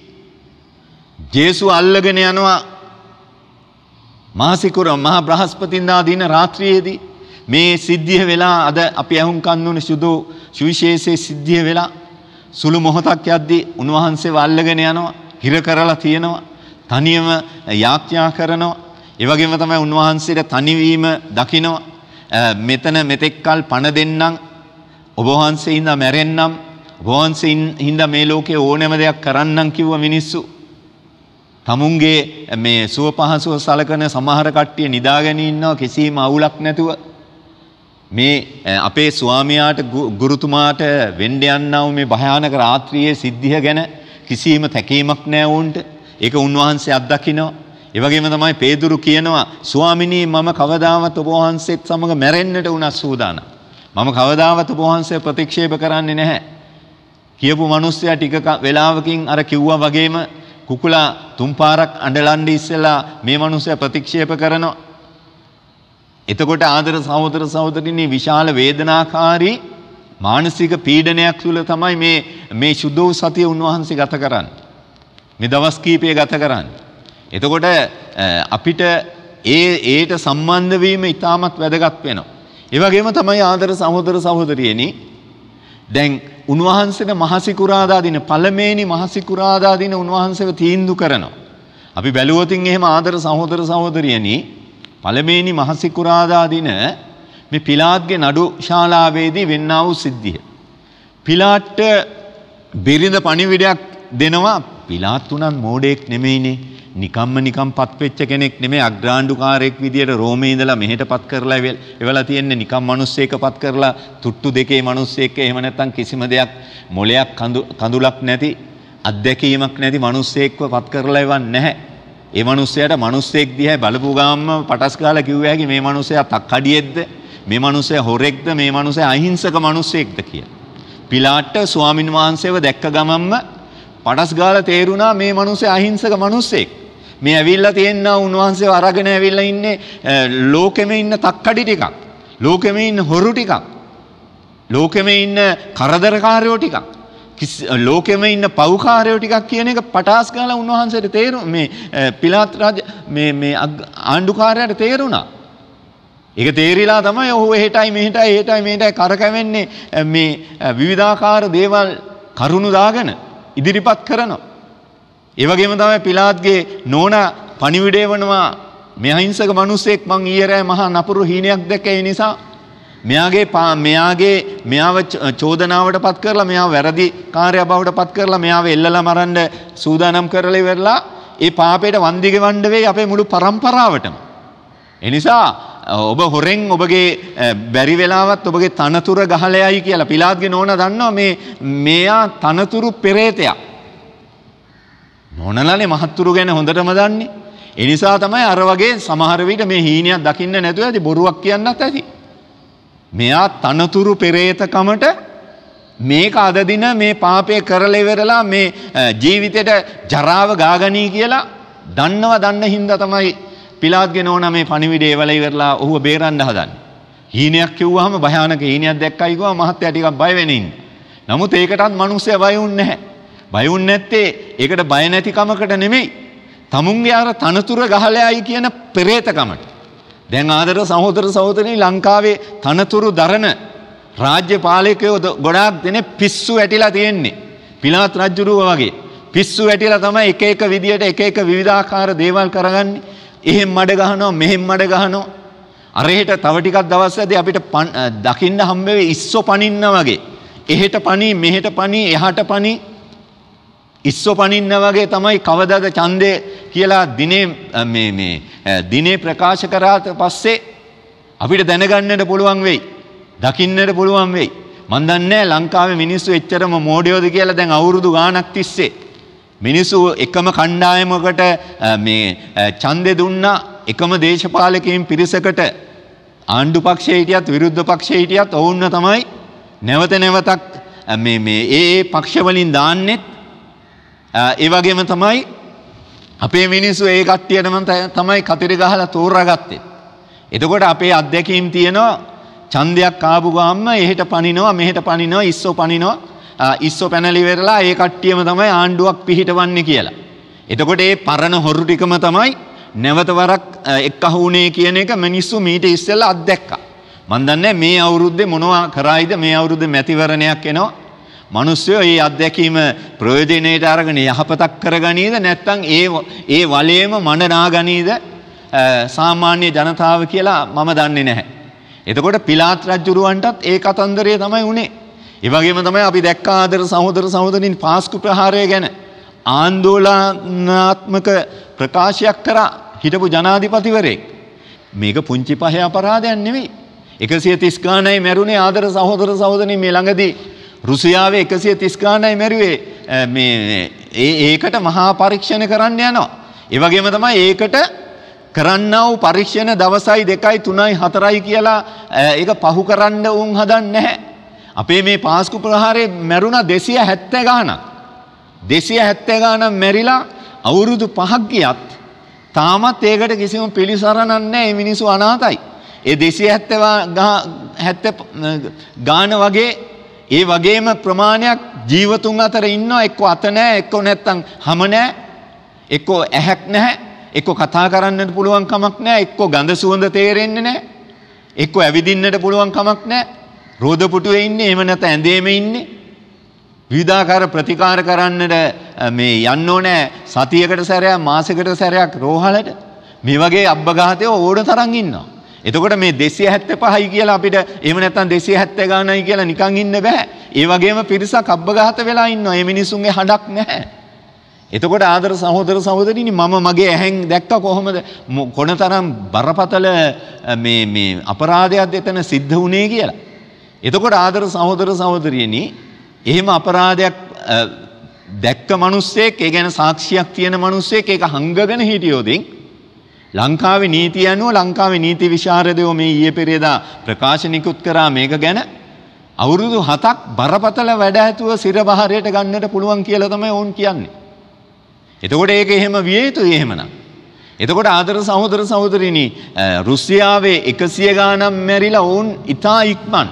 ජේසු අල්ලගෙන යනවා මාසිකුර මහා බ්‍රහස්පතින්දා දින රාත්‍රියේදී මේ සිද්ධිය වෙලා අද අපි අහුම්කන් දුන සුදු සුවිශේෂයේ සිද්ධිය වෙලා සුළු මොහොතක් යද්දී උන්වහන්සේව අල්ලගෙන යනවා හිර කරලා තියෙනවා තනියම යාඥා කරනවා ඒ වගේම තමයි උන්වහන්සේට තනිවීම දකිනවා මෙතන මෙතෙක්කල් පණ දෙන්නම් ඔබ වහන්සේ ඉඳ මැරෙන්නම් ඔබ වහන්සේ ඉඳ මේ ලෝකේ ඕනෑම දෙයක් කරන්නම් කිව්ව මිනිස්සු තමුන්ගේ මේ සුව පහසුව සලකන සමහර කට්ටිය නිදාගෙන ඉන්නවා කිසිම අවුලක් නැතුව මේ අපේ ස්වාමියාට ගුරුතුමාට වෙන්න යන්නා වූ මේ භයානක රාත්‍රියේ සිද්ධිය ගැන කිසිම තැකීමක් නැහැ වුන්ට ඒක උන්වහන්සේ අත්දකිනවා ඒ වගේම තමයි පේදුරු කියනවා ස්වාමිනී මම කවදාවත් ඔබ වහන්සේත් සමග මැරෙන්නට උනත් සූදානම් මම කවදාවත් ඔබ වහන්සේ ප්‍රතික්ෂේප කරන්නේ නැහැ කියපු මිනිස්සයා ටික වෙලාවකින් අර කිව්වා වගේම කුකුලා තුන් පාරක් අඬලන්න ඉස්සෙලා මේ මිනිස්සයා ප්‍රතික්ෂේප කරනවා. එතකොට ආදර සහෝදර සහෝදරිනි විශාල වේදනාකාරී මානසික පීඩනයක් තුළ තමයි මේ මේ සුදු සතිය උන්වහන්සේ ගත කරන්නේ. මේ දවස් කීපය ගත කරන්නේ. එතකොට අපිට ඒ ඒට සම්බන්ධ වීම ඉතාමත් වැදගත් වෙනවා. ඒ වගේම තමයි ආදර සහෝදර සහෝදරියනි දැන් උන්වහන්සේට මහසිකුරාදා දින පළමුවෙනි මහසිකුරාදා දින උන්වහන්සේව තීන්දුව කරනවා. අපි බැලුවොතින් එහෙම ආදර සහෝදර සහෝදරියනි පළමුවෙනි මහසිකුරාදා දින මේ පිලාත්ගේ නඩු ශාලාවේදී වෙන්නා වූ සිද්ධිය. පිලාත්ට බිරිඳ පණිවිඩයක් දෙනවා. පිලාත් උනත් මෝඩෙක් නෙමෙයිනේ. නිකම්ම නිකම් පත් වෙච්ච කෙනෙක් නෙමෙයි. අග්‍රාණ්ඩුකාරයෙක් විදියට රෝමේ ඉඳලා මෙහෙට පත් කරලා එවලා තියෙන්නේ. නිකම් මිනිස්සෙක් පත් කරලා තුට්ටු දෙකේ මිනිස්සෙක් එහෙම නැත්නම් කිසිම දෙයක් මොලයක් කඳුලක් නැති අත්දැකීමක් නැති මිනිස්සෙක්ව පත් කරලා එවන්නේ නැහැ. ඒ මිනිස්සයාට මිනිස්සෙක් දිහා බලපු ගාම්ම පටස් ගාලා කිව්වා හැකි මේ මිනිස්සයා තක්කඩියෙක්ද, මේ මිනිස්සයා හොරෙක්ද, මේ මිනිස්සයා අහිංසක මිනිස්සෙක්ද කියලා. පිලාට ස්වාමින් වහන්සේව දැක්ක ගමන්ම පටස් ගාලා තේරුණා මේ මිනිස්සයා අහිංසක මිනිස්සෙක්. මේ ඇවිල්ලා තියෙනා උන්වහන්සේව අරගෙන ඇවිල්ලා ඉන්නේ ලෝකෙම ඉන්න තක්කඩි ටිකක්. ලෝකෙම ඉන්න හොරු ටිකක්. ලෝකෙම ඉන්න කරදරකාරයෝ ටිකක්. ලෝකෙම ඉන්න පව්කාරයෝ ටිකක් කියන එක පටාස් ගාලා උන්වහන්සේට තේරු මේ පිලාත් රජ මේ මේ ආණ්ඩුකාරයාට තේරුණා. ඒක තේරිලා තමයි ඔහු එහෙටයි මෙහෙටයි එහෙටයි මෙහෙටයි කරකැවෙන්නේ මේ විවිධාකාර දේවල් කරුණු දාගෙන ඉදිරිපත් කරනවා. ඒ වගේම තමයි පිලාත්ගේ නෝනා පණිවිඩය වනවා මේ අහිංසක මිනිස්සෙක් මං ඊයේ රෑ මහා නපුරු හීනයක් දැක්ක ඒ නිසා මෙයාගේ මෙයාගේ මෙයාව චෝදනාවට පත් කරලා මෙයාව වැරදි කාර්යය බවට පත් කරලා මෙයාව එල්ලලා මරන්න සූදානම් කරලා ඉවරලා ඒ පාපයට වන්දි ගෙවන්න වෙයි අපේ මුළු පරම්පරාවටම. ඒ නිසා ඔබ හොරෙන් ඔබගේ බැරි වෙලාවත් ඔබගේ තනතුර ගහලයයි කියලා පිලාත්ගේ නෝනා දන්නවා මේ මෙයා තනතුරු පෙරේතයක්. නෝනලානේ මහත්තුරු ගැන හොඳටම දන්නේ. ඒ නිසා තමයි අර වගේ සමහර විට මේ හීනයක් දකින්න නැතුව ඇති බොරුවක් කියන්නත් ඇති. මෙයා තනතුරු පෙරේතකමට මේක අද දින මේ පාපය කරලා ඉවරලා මේ ජීවිතේට ජරාව ගාගනී කියලා දන්නව දන්න හින්දා තමයි පිලාත්ගේ නෝනා මේ පණිවිඩය එවලා ඉවරලා ඔහුව බේරන්න හදන්නේ. හීනයක් කිව්වහම භයානක හීනයක් දැක්කයි කිව්වම මහත්තයා ටිකක් බය වෙන ඉන්නේ. නමුත් ඒකටත් මිනිස්සයා බය වුන්නේ නැහැ. බය වුන්නේ නැත්තේ ඒකට බය නැති කමකට නෙමෙයි. තමුන්ගේ අර තනතුර ගහලයි කියන පෙරේතකමට. දැන් ආදර සහෝදර සහෝදරනි ලංකාවේ තනතුරු දරන රාජ්‍ය පාලකයෝ ගොඩාක් දෙනේ පිස්සු වැටිලා තියෙන්නේ. පිලාත් රජුරුව වගේ පිස්සු වැටිලා තමයි එක එක විදියට එක එක විවිධාකාර දේවල් කරගන්නේ. එහෙම් මඩ ගහනවා මෙහෙම් මඩ ගහනවා. අර එහෙට තව ටිකක් දවස් ඇදී අපිට දකින්න හම්බ වෙයි ඉස්සෝ පනින්න වගේ. එහෙට පනි මෙහෙට පනි එහාට පනි ඉස්සෝ පනින්න වගේ තමයි කවදාද ඡන්දේ කියලා දිනේ මේ මේ දිනේ ප්‍රකාශ කරාට පස්සේ අපිට දැනගන්නට පුළුවන් වෙයි. දකින්නට පුළුවන් වෙයි. මන් දන්නේ ලංකාවේ මිනිස්සු එච්චරම මෝඩයෝද කියලා දැන් අවුරුදු ගාණක් තිස්සේ මිනිස්සු එකම කණ්ඩායමකට මේ ඡන්දේ දුන්නා එකම දේශපාලකයන් පිරිසකට ආණ්ඩු පක්ෂයේ හිටියත් විරුද්ධ පක්ෂයේ හිටියත් ඔවුන්ව තමයි නැවත නැවතක් මේ මේ ඒ ඒ පක්ෂ වලින් දාන්නෙත් ඒ වගේම තමයි අපේ මිනිස්සු ඒ කට්ටියටම තමයි කතිරි ගහලා තෝරාගත්තේ. එතකොට අපේ අත්දැකීම් තියෙනවා ඡන්දයක් ආපු ගාම්ම එහෙට පනිනවා මෙහෙට පනිනවා ඉස්සෝ පනිනවා ඉස්සෝ පැනලි වෙරලා ඒ කට්ටියම තමයි ආණ්ඩුවක් පිහිටවන්නේ කියලා. එතකොට ඒ පරණ හොරු ටිකම තමයි නැවත වරක් එක්කහු වුණේ කියන එක මිනිස්සු මීට ඉස්සෙල්ලා අත්දැක්කා. මන් දන්නේ මේ අවුරුද්දේ මොනවා කරයිද මේ අවුරුද්දේ මැතිවරණයක් එනවා. මිනිස්සු ඒ අත්දැකීම ප්‍රයෝජනෙට අරගෙන යහපතක් කරගනීද නැත්නම් ඒ ඒ වලේම මනනා ගනීද සාමාන්‍ය ජනතාව කියලා මම දන්නේ නැහැ. එතකොට පිලාත් රජුරවන්ටත් ඒ කතන්දරය තමයි උනේ. ඒ වගේම තමයි අපි දැක්ක ආදර සහෝදර සහෝදරින් පාස්කු ප්‍රහාරය ගැන ආందోලනාත්මක ප්‍රකාශයක් කරා හිටපු ජනාධිපතිවරයෙක්. මේක පුංචි පහේ අපරාධයක් නෙවෙයි. එකසිය තිස් ගානයි මැරුණේ ආදර සහෝදර සහෝදරින් මේ ළඟදී රුසියාවේ එකසිය තිස් ගානයි මැරුවේ මේ ඒ ඒකට මහා පරීක්ෂණ කරන්න යනවා. ඒ වගේම තමයි ඒකට කරන්නා වූ පරීක්ෂණ දවසයි දෙකයි තුනයි හතරයි කියලා ඒක පහු කරන්න උන් හදන්නේ නැහැ. අපේ මේ පාස්කු ප්‍රහාරයේ මැරුණා දෙසිය හැත්තෑ ගානක්. දෙසිය හැත්තෑ ගානක් මැරිලා අවුරුදු පහක් ගියත් තාමත් ඒකට කිසිම පිළිසරණක් නැහැ. මේ මිනිස්සු අනාථයි. ඒ දෙසිය හැත්තෑ ගාන වගේ ඒ වගේම ප්‍රමාණයක් ජීවතුන් අතර ඉන්නවා. එක්ක අත නැහැ, එක්ක නැත්තම් හම නැහැ, එක්ක ඇහැක් නැහැ, එක්ක කතා කරන්නට පුළුවන් කමක් නැහැ, එක්ක ගඳ සුවඳ තේරෙන්නේ නැහැ, එක්ක ඇවිදින්නට පුළුවන් කමක් නැහැ. රෝද පුටුවේ ඉන්නේ, එහෙම නැත්නම් ඇඳේම ඉන්නේ. විවිධාකාර ප්‍රතිකාර කරන්නට මේ යන්න ඕනේ සතියකට සැරයක් මාසයකට සැරයක් රෝහලට. මේ වගේ අබ්බඝාතයෝ ඕන තරම් ඉන්නවා. එතකොට මේ දෙසිය හැත්තෑ පහයි කියලා අපිට එහෙම නැත්නම් දෙසිය හැත්තෑ ගානයි කියලා නිකන් ඉන්න බෑ. ඒ වගේම පිරිසක් අබ්බගහත වෙලා ඉන්නවා. මේ මිනිසුන්ගේ හඬක් නැහැ. එතකොට ආදර සහෝදර සහෝදරිනි මම මගේ ඇහෙන් දැක්ක කොහොමද කොනතරම් බරපතල මේ මේ අපරාධයක් එතන සිද්ධ වුණේ කියලා. එතකොට ආදර සහෝදර සහෝදරියනි එහෙම අපරාධයක් දැක්ක මිනිස්සෙක් ඒ ගැන සාක්ෂියක් තියෙන මිනිස්සෙක් ඒක හංගගෙන හිටියොදින් ලංකාවේ නීතිය අනුව ලංකාවේ නීති විශාරදයෝ මේ ඊයේ පෙරේදා ප්‍රකාශනිකුත් කරා මේක ගැන අවුරුදු හතක් බරපතල වැඩ ඇතුව සිරබහරයට ගන්නට පුළුවන් කියලා තමයි වුන් කියන්නේ. එතකොට ඒක එහෙම විය යුතුයි එහෙමනම්. එතකොට ආදර සහෝදර සහෝදරිනි රුසියාවේ එකසිය ගාණක් මැරිලා වුන් ඉතා ඉක්මන්.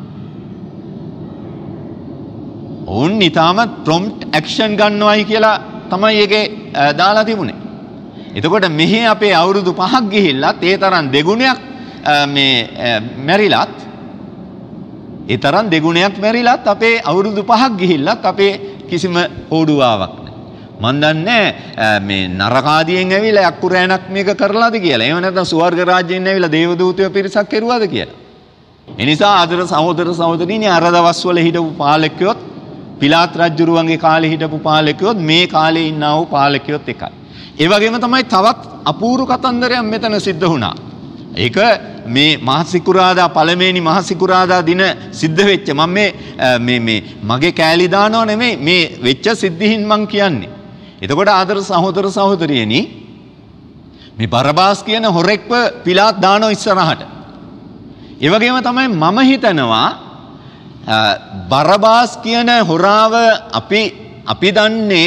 වුන් ඉතාමත් ප්‍රොම්ප්ට් ඇක්ෂන් ගන්නවයි කියලා තමයි ඒකේ දාලා තිබුණේ. එතකොට මෙහි අපේ අවුරුදු පහක් ගිහිල්ලත් ඒ තරම් දෙගුණයක් මේ මැරිලත් ඒ තරම් දෙගුණයක් මැරිලත් අපේ අවුරුදු පහක් ගිහිල්ලත් අපේ කිසිම හෝඩුවාවක් නැහැ. මන් දන්නේ මේ නරකාදියෙන් ඇවිල්ලා යක්කුරෑනක් මේක කරලාද කියලා. එහෙම නැත්නම් ස්වර්ග රාජ්‍යයෙන් ඇවිල්ලා දේවදූතයෝ පිරිසක් කෙරුවාද කියලා. ඒ නිසා ආදර සහෝදර සහෝදරිනි අර දවස්වල හිටපු පාලකයොත් පිලාත් රජුරුවන්ගේ කාලේ හිටපු පාලකයොත් මේ කාලේ ඉන්නා වූ පාලකයොත් එකයි. ඒ වගේම තමයි තවත් අපූර්ව කතන්දරයක් මෙතන සිද්ධ වුණා. ඒක මේ මහසිකුරාදා පළමුවෙනි මහසිකුරාදා දින සිද්ධ වෙච්ච මම මේ මේ මේ මගේ කෑලි දානව නෙමෙයි මේ වෙච්ච සිද්ධිහින් මං කියන්නේ. එතකොට ආදර සහෝදර සහෝදරියනි මේ බරබාස් කියන හොරෙක්ව පිලාත් දානව ඉස්සරහට. ඒ වගේම තමයි මම හිතනවා බරබාස් කියන හොරාව අපි අපි දන්නේ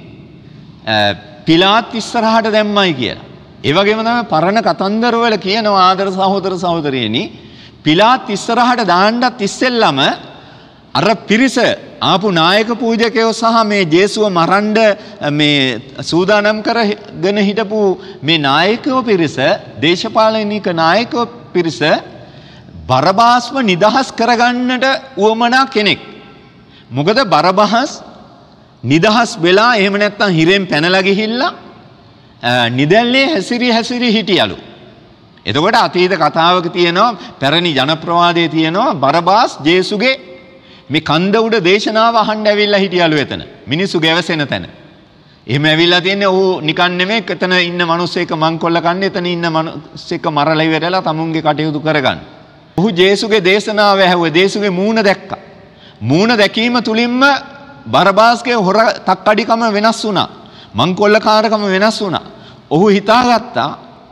පිලාත් ඉස්සරහට දැම්මයි කියලා. ඒ වගේම තමයි පරණ කතන්දරවල කියනවා ආදර සහෝදර සහෝදරියනි පිලාත් ඉස්සරහට දාන්නත් ඉස්සෙල්ලම අර පිරිස ආපු නායක පූජකයෝ සහ මේ ජේසුව මරන්න මේ සූදානම් කරගෙන හිටපු මේ නායකයෝ පිරිස දේශපාලනික නායකයෝ පිරිස බරබාස්ව නිදහස් කරගන්නට උවමනා කෙනෙක්. මොකද බරබාස් නිදහස් වෙලා එහෙම නැත්නම් හිරෙන් පැනලා ගිහිල්ලා නිදැල්ලේ හැසිරි හැසිරි හිටියලු. එතකොට අතීත කතාවක තියෙනවා පැරණි ජනප්‍රවාදයේ තියෙනවා බරබාස් ජේසුගේ මේ කන්ද උඩ දේශනාව අහන්න ඇවිල්ලා හිටියලු එතන. මිනිස්සු ගැවසෙන තැන. එහෙම ඇවිල්ලා තියන්නේ ඌ නිකන් නෙමෙයි එතන ඉන්න මිනිස්සෙක් මංකොල්ල කන්නේ එතන ඉන්න මිනිස්සෙක් මරලා ඉවරලා තමුන්ගේ කටයුතු කරගන්න. ඔහු ජේසුගේ දේශනාව ඇහුවේ දේසුගේ මූණ දැක්කා. මූණ දැකීම තුලින්ම බරබාස්ගේ හොර තක්කඩිකම වෙනස් වුණා. මංකොල්ලකාරකම වෙනස් වුණා. ඔහු හිතාගත්තා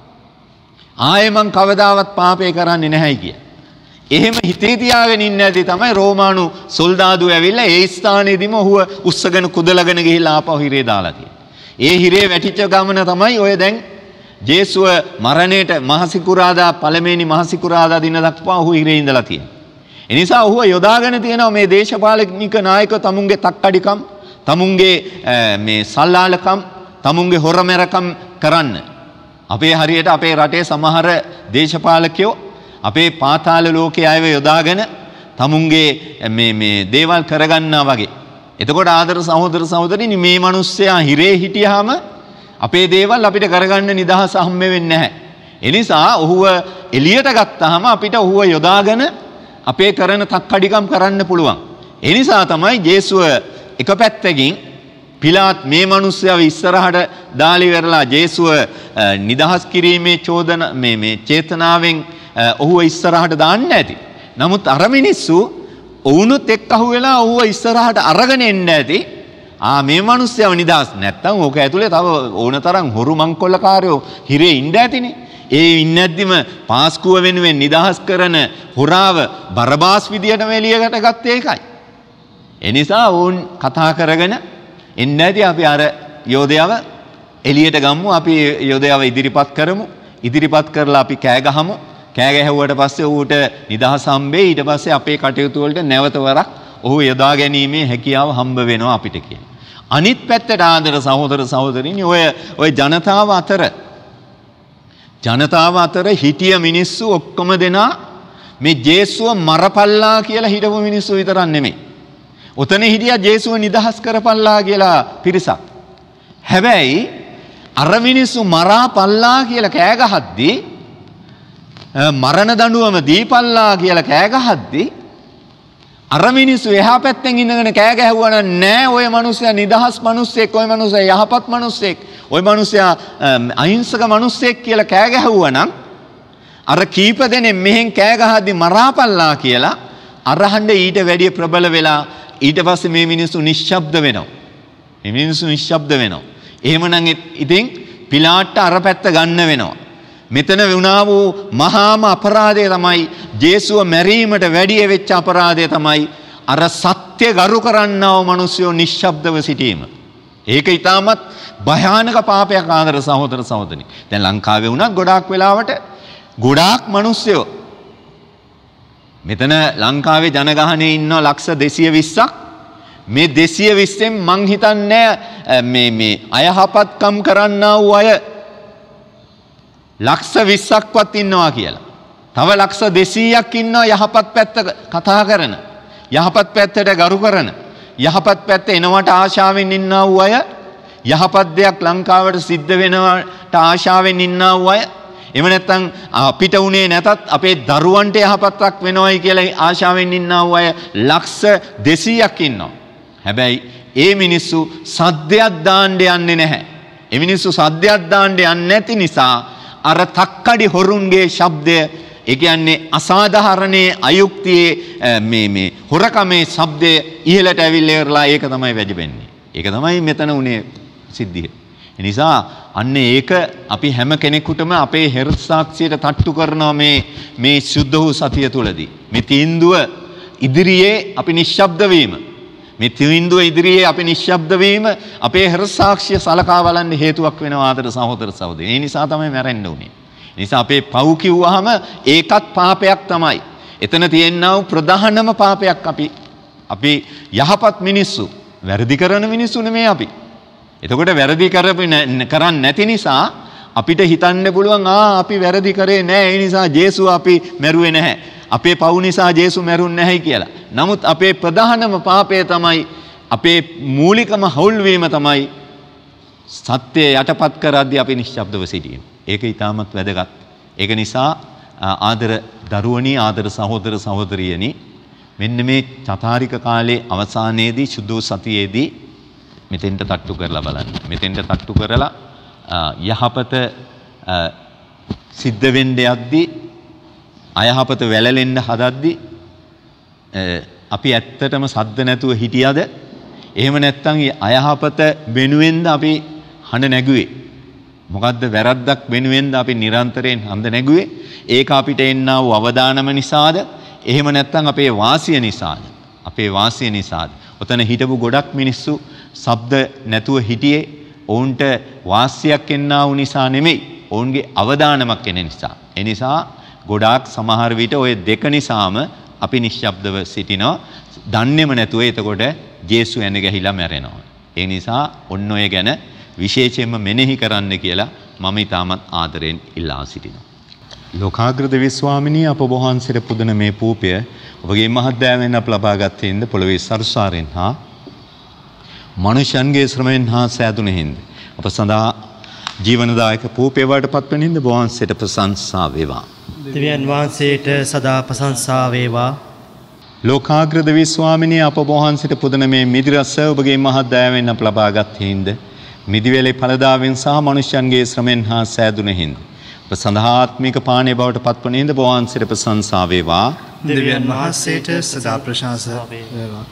ආයේ මං කවදාවත් පාපේ කරන්නේ නැහැයි කිය. එහෙම හිතේ තියාගෙන ඉන්න ඇති තමයි රෝමානු සොල්දාදු ඇවිල්ලා ඒ ස්ථානයේදීම ඔහුව උස්සගෙන කුදලගෙන ගිහිල්ලා ආපහු හිරේ දාලා තියෙන්නේ. ඒ හිරේ වැටිච්ච ගමන තමයි ඔය දැන් ජේසුව මරණයට මහසිකුරාදා පළමුවෙනි මහසිකුරාදා දින දක්වා ඔහු හිරේ ඉඳලා තියෙනවා. ඒ නිසා ඔහුව යොදාගෙන තියෙනවා මේ දේශපාලනික නායකව තමුන්ගේ තක්කඩිකම්, තමුන්ගේ මේ සල්ලාලකම්, තමුන්ගේ හොරමෙරකම් කරන්න. අපේ හරියට අපේ රටේ සමහර දේශපාලකයෝ අපේ පාතාල ලෝකයේ අයව යොදාගෙන තමුන්ගේ මේ මේ දේවල් කරගන්නා වගේ. එතකොට ආදර සහෝදර සහෝදරිනි මේ මිනිස්සයා හිරේ හිටියාම අපේ දේවල් අපිට කරගන්න නිදහස හම්බ වෙන්නේ නැහැ. ඒ නිසා ඔහුව එළියට ගත්තාම අපිට ඔහුව යොදාගෙන අපේ කරන තක්කඩිකම් කරන්න පුළුවන්. ඒ නිසා තමයි ජේසුව එක පැත්තකින් පිලාත් මේ මිනිස්සයව ඉස්සරහට දාලි වෙරලා ජේසුව නිදහස් කිරීමේ චෝදන මේ මේ චේතනාවෙන් ඔහුව ඉස්සරහට දාන්න ඇති. නමුත් අර මිනිස්සු ඔවුනුත් එක්ක අහුවෙලා ඔහුව ඉස්සරහට අරගෙන එන්න ඇති. ආ මේ මිනිස්සයව නිදහස් නැත්තම් ඕක ඇතුලේ තව ඕන තරම් හොරු මංකොල්ලකාරයෝ හිරේ ඉන්න ඇතිනේ. ඒ ඉන්න ඇද්දිම පාස්කුව වෙනුවෙන් නිදහස් කරන හොරාව බරබාස් විදියට එළියට ගත්තේ ඒකයි. ඒ නිසා ඕන් කතා කරගෙන එන්න ඇති අපි අර යෝධයව එළියට ගමු. අපි යෝධයව ඉදිරිපත් කරමු. ඉදිරිපත් කරලා අපි කෑ ගහමු. කෑ ගැහුවට පස්සේ ඌට නිදහස හම්බෙයි. ඊට පස්සේ අපේ කටයුතු වලට නැවත වරක් ඔහු යොදා ගැනීමේ හැකියාව හම්බ වෙනවා අපිට කියලා. අනිත් පැත්තට ආදර සහෝදර සහෝදරිනි ඔය ඔය ජනතාව අතර ජනතාව අතර හිටිය මිනිස්සු ඔක්කොම දෙනා මේ ජේසුව මරපල්ලා කියලා හිටපු මිනිස්සු විතරක් නෙමෙයි. උතන හිටියා ජේසුව නිදහස් කරපල්ලා කියලා පිරිසක්. හැබැයි අර මිනිස්සු මරාපල්ලා කියලා කෑ ගහද්දී මරණ දඬුවම දීපල්ලා කියලා කෑ ගහද්දී අර මිනිස්සු එහා පැත්තෙන් ඉඳගෙන කෑ ගැහුවා නෑ ඔය මිනිස්සයා නිදහස් මිනිස්සෙක් ඔය මිනිස්සයා යහපත් මිනිස්සෙක් ඔය මිනිස්සයා අහිංසක මිනිස්සෙක් කියලා කෑ ගැහුවා නම් අර කීප දෙනෙක් මෙහෙන් කෑ ගහද්දී මරාපල්ලා කියලා අරහඬ ඊට වැඩිය ප්‍රබල වෙලා ඊට පස්සේ මේ මිනිස්සු නිශ්ශබ්ද වෙනවා. මේ මිනිස්සු නිශ්ශබ්ද වෙනවා. එහෙමනම් ඉතින් පිලාට්ට අර පැත්ත ගන්න වෙනවා. මෙතන වුණා වූ මහාම අපරාධය තමයි ජේසුව මැරීමට වැඩිය වෙච්ච අපරාධය තමයි අර සත්‍ය ගරු කරන්නා වූ මිනිස්සු නිශ්ශබ්දව සිටීම. ඒක ඊටමත් භයානක පාපයක් ආදර සහෝදර සහෝදරනි. දැන් ලංකාවේ වුණත් ගොඩාක් වෙලාවට ගොඩාක් මිනිස්සු මෙතන ලංකාවේ ජනගහනයේ ඉන්න ලක්ෂ දෙසිය විස්සක් මේ දෙසිය විස්සෙන් මං හිතන්නේ මේ මේ අයහපත්කම් කරන්නා වූ අය ලක්ෂ විස්සක්වත් ඉන්නවා කියලා. තව ලක්ෂ දෙසීයක් ඉන්නවා යහපත් පැත්ත කතා කරන. යහපත් පැත්තට ගරු කරන. යහපත් පැත්ත එනවට ආශාවෙන් ඉන්නා වූ අය යහපත් දෙයක් ලංකාවට සිද්ධ වෙනවට ආශාවෙන් ඉන්නා වූ අය එහෙම නැත්නම් අපිට උනේ නැතත් අපේ දරුවන්ට යහපතක් වෙනවයි කියලා ආශාවෙන් ඉන්නා වූ අය ලක්ෂ දෙසීයක් ඉන්නවා. හැබැයි ඒ මිනිස්සු සද්දයක් දාන්න යන්නේ නැහැ. ඒ මිනිස්සු සද්දයක් දාන්න යන්නේ නැති නිසා අර තක්කඩි හොරුන්ගේ ශබ්දය ඒ කියන්නේ අසාධාරණේ අයුක්තියේ මේ මේ හොරකමේ ශබ්දය ඉහළට ඇවිල්ලා ඉවරලා ඒක තමයි වැජිබෙන්නේ. ඒක තමයි මෙතන උනේ සිද්ධිය. ඒ නිසා අන්න ඒක අපි හැම කෙනෙකුටම අපේ හෙර්ත් සාක්ෂියට තට්ටු කරනවා මේ මේ සුද්ධ වූ සතිය තුලදී. මේ තීන්දුව ඉදිරියේ අපි නිශ්ශබ්ද වීම. මේ තීන්දුව ඉදිරියේ අපි නිශ්ශබ්ද වීම අපේ හෙර්ත් සාක්ෂිය සලකා බලන්න හේතුවක් වෙනවා ආදර සහෝදර සහෝදරි. ඒ නිසා තමයි මැරෙන්න උනේ. ඒ නිසා අපේ පව් කිව්වහම ඒකත් පාපයක් තමයි. එතන තියෙනා වූ ප්‍රධානම පාපයක් අපි අපි යහපත් මිනිස්සු වැරදි කරන මිනිස්සු නෙමෙයි අපි. එතකොට වැරදි කරන්නේ නැති නිසා අපිට හිතන්න පුළුවන් ආ අපි වැරදි කරේ නැහැ ඒ නිසා ජේසුව අපි මැරුවේ නැහැ. අපේ පව් නිසා ජේසු මැරුන්නේ නැහැයි කියලා. නමුත් අපේ ප්‍රධානම පාපය තමයි අපේ මූලිකම හවුල් වීම තමයි සත්‍යය යටපත් කරද්දී අපි නිශ්ශබ්දව සිටීම. ඒක ඊටමත් වැදගත්. ඒක නිසා ආදර දරුවනි ආදර සහෝදර සහෝදරියනි මෙන්න මේ චතාරික කාලේ අවසානයේදී සුදු සතියේදී මෙතෙන්ට තට්ටු කරලා බලන්න. මෙතෙන්ට තට්ටු කරලා යහපත සිද්ධ වෙන්න යද්දී අයහපත වැළලෙන්න හදද්දී අපි ඇත්තටම සද්ද නැතුව හිටියද? එහෙම නැත්නම් අයහපත වෙනුවෙන්ද අපි හඬ නැගුවේ? මොකද්ද වැරද්දක් වෙනුවෙන්ද අපි නිරන්තරයෙන් හඬ නැගුවේ? ඒක අපිට එන්නා වූ අවදානම නිසාද? එහෙම නැත්නම් අපේ වාසිය නිසාද? අපේ වාසිය නිසාද? ඔතන හිටපු ගොඩක් මිනිස්සු ශබ්ද නැතුව හිටියේ ඔවුන්ට වාසියක් එන්නා වූ නිසා නෙමෙයි. ඔවුන්ගේ අවදානමක් එන නිසා. ඒ නිසා ගොඩාක් සමහර විට ওই දෙක නිසාම අපි නිශ්ශබ්දව සිටිනවා. දන්නේම නැතුව එතකොට ජේසු එන ගහිලා මැරෙනවා. ඒ නිසා ඔන්න ඔය ගැන විශේෂයෙන්ම මෙනෙහි කරන්න කියලා මම ඊටමත් ආදරෙන් ඉල්ලා සිටිනවා. ලෝකාග්‍ර දෙවි ස්වාමිනී අප වහන්සේට පුදන මේ පූපය ඔබගේ මහත් දයාවෙන් අප ලබාගත් හින්ද පොළවේ සරුසාරෙන් හා මනුෂ්‍යයන්ගේ ශ්‍රමයෙන් හා සෑදුනෙහින්ද අප සඳහා ජීවනදායක පූපය වඩපත් වන හින්ද වහන්සේට ප්‍රශංසා වේවා. දෙවියන් වහන්සේට සදා ප්‍රශංසා වේවා. ලෝකාග්‍ර දෙවි ස්වාමිනී අප වහන්සේට පුදන මේ මිදි රස ඔබගේ මහත් දයාවෙන් අප ලබාගත් හින්ද මිදිවැලේ ඵලදාවෙන් සහ මනුෂ්‍යයන්ගේ ශ්‍රමයෙන් හා සෑදුනෙහින්ද අප සඳහා ආත්මික පානය බවට පත්වන හින්ද වහන්සේට ප්‍රශංසා වේවා. දෙවියන් වහන්සේට සදා ප්‍රශංසා වේවා.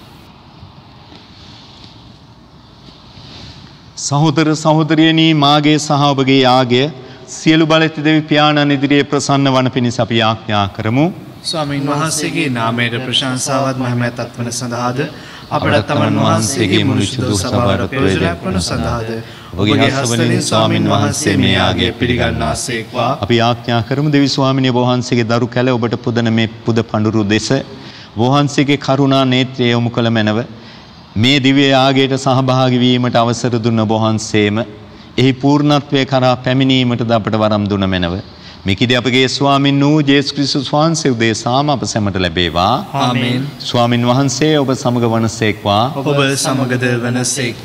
සහෝදර සහෝදරියනි මාගේ සහ ඔබගේ යාගය සියලු බලති දෙවි පියාණන් ඉදිරියේ ප්‍රසන්න වන පිණිස අපි ආඥා කරමු. ස්වාමීන් වහන්සේගේ නාමයට ප්‍රශංසාවත් මහිමයත් වන සඳහාද අපට තමන් වහන්සේගේ මුළු සුදු සභාවට ප්‍රයෝජනයක් වන සඳහාද ඔබගේ හස්තවලින් ස්වාමීන් වහන්සේ මේ යාගය පිළිගන්නාසේක්වා. අපි ආඥා කරමු දෙවි ස්වාමිනිය වහන්සේගේ දරු කැල ඔබට පුදන මේ පුද පඬුරු දෙස වහන්සේගේ කරුණා නේත්‍රය යොමු කළ මැනව මේ දිව්‍ය යාගයට සහභාගී වීමට අවසර දුන්න වහන්සේම එහි පූර්ණත්වයේ කරා පැමිණීමටද අපට වරම් දුන මැනව මිකිදී අපගේ ස්වාමින් වූ ජේසුස් ක්‍රිස්තුස් වහන්සේ උදෙසාම අප සැමට ලැබේවා. ආමේන්. ස්වාමින් වහන්සේ ඔබ සමග වනසේක්වා. ඔබ සමගද වනසේක්වා.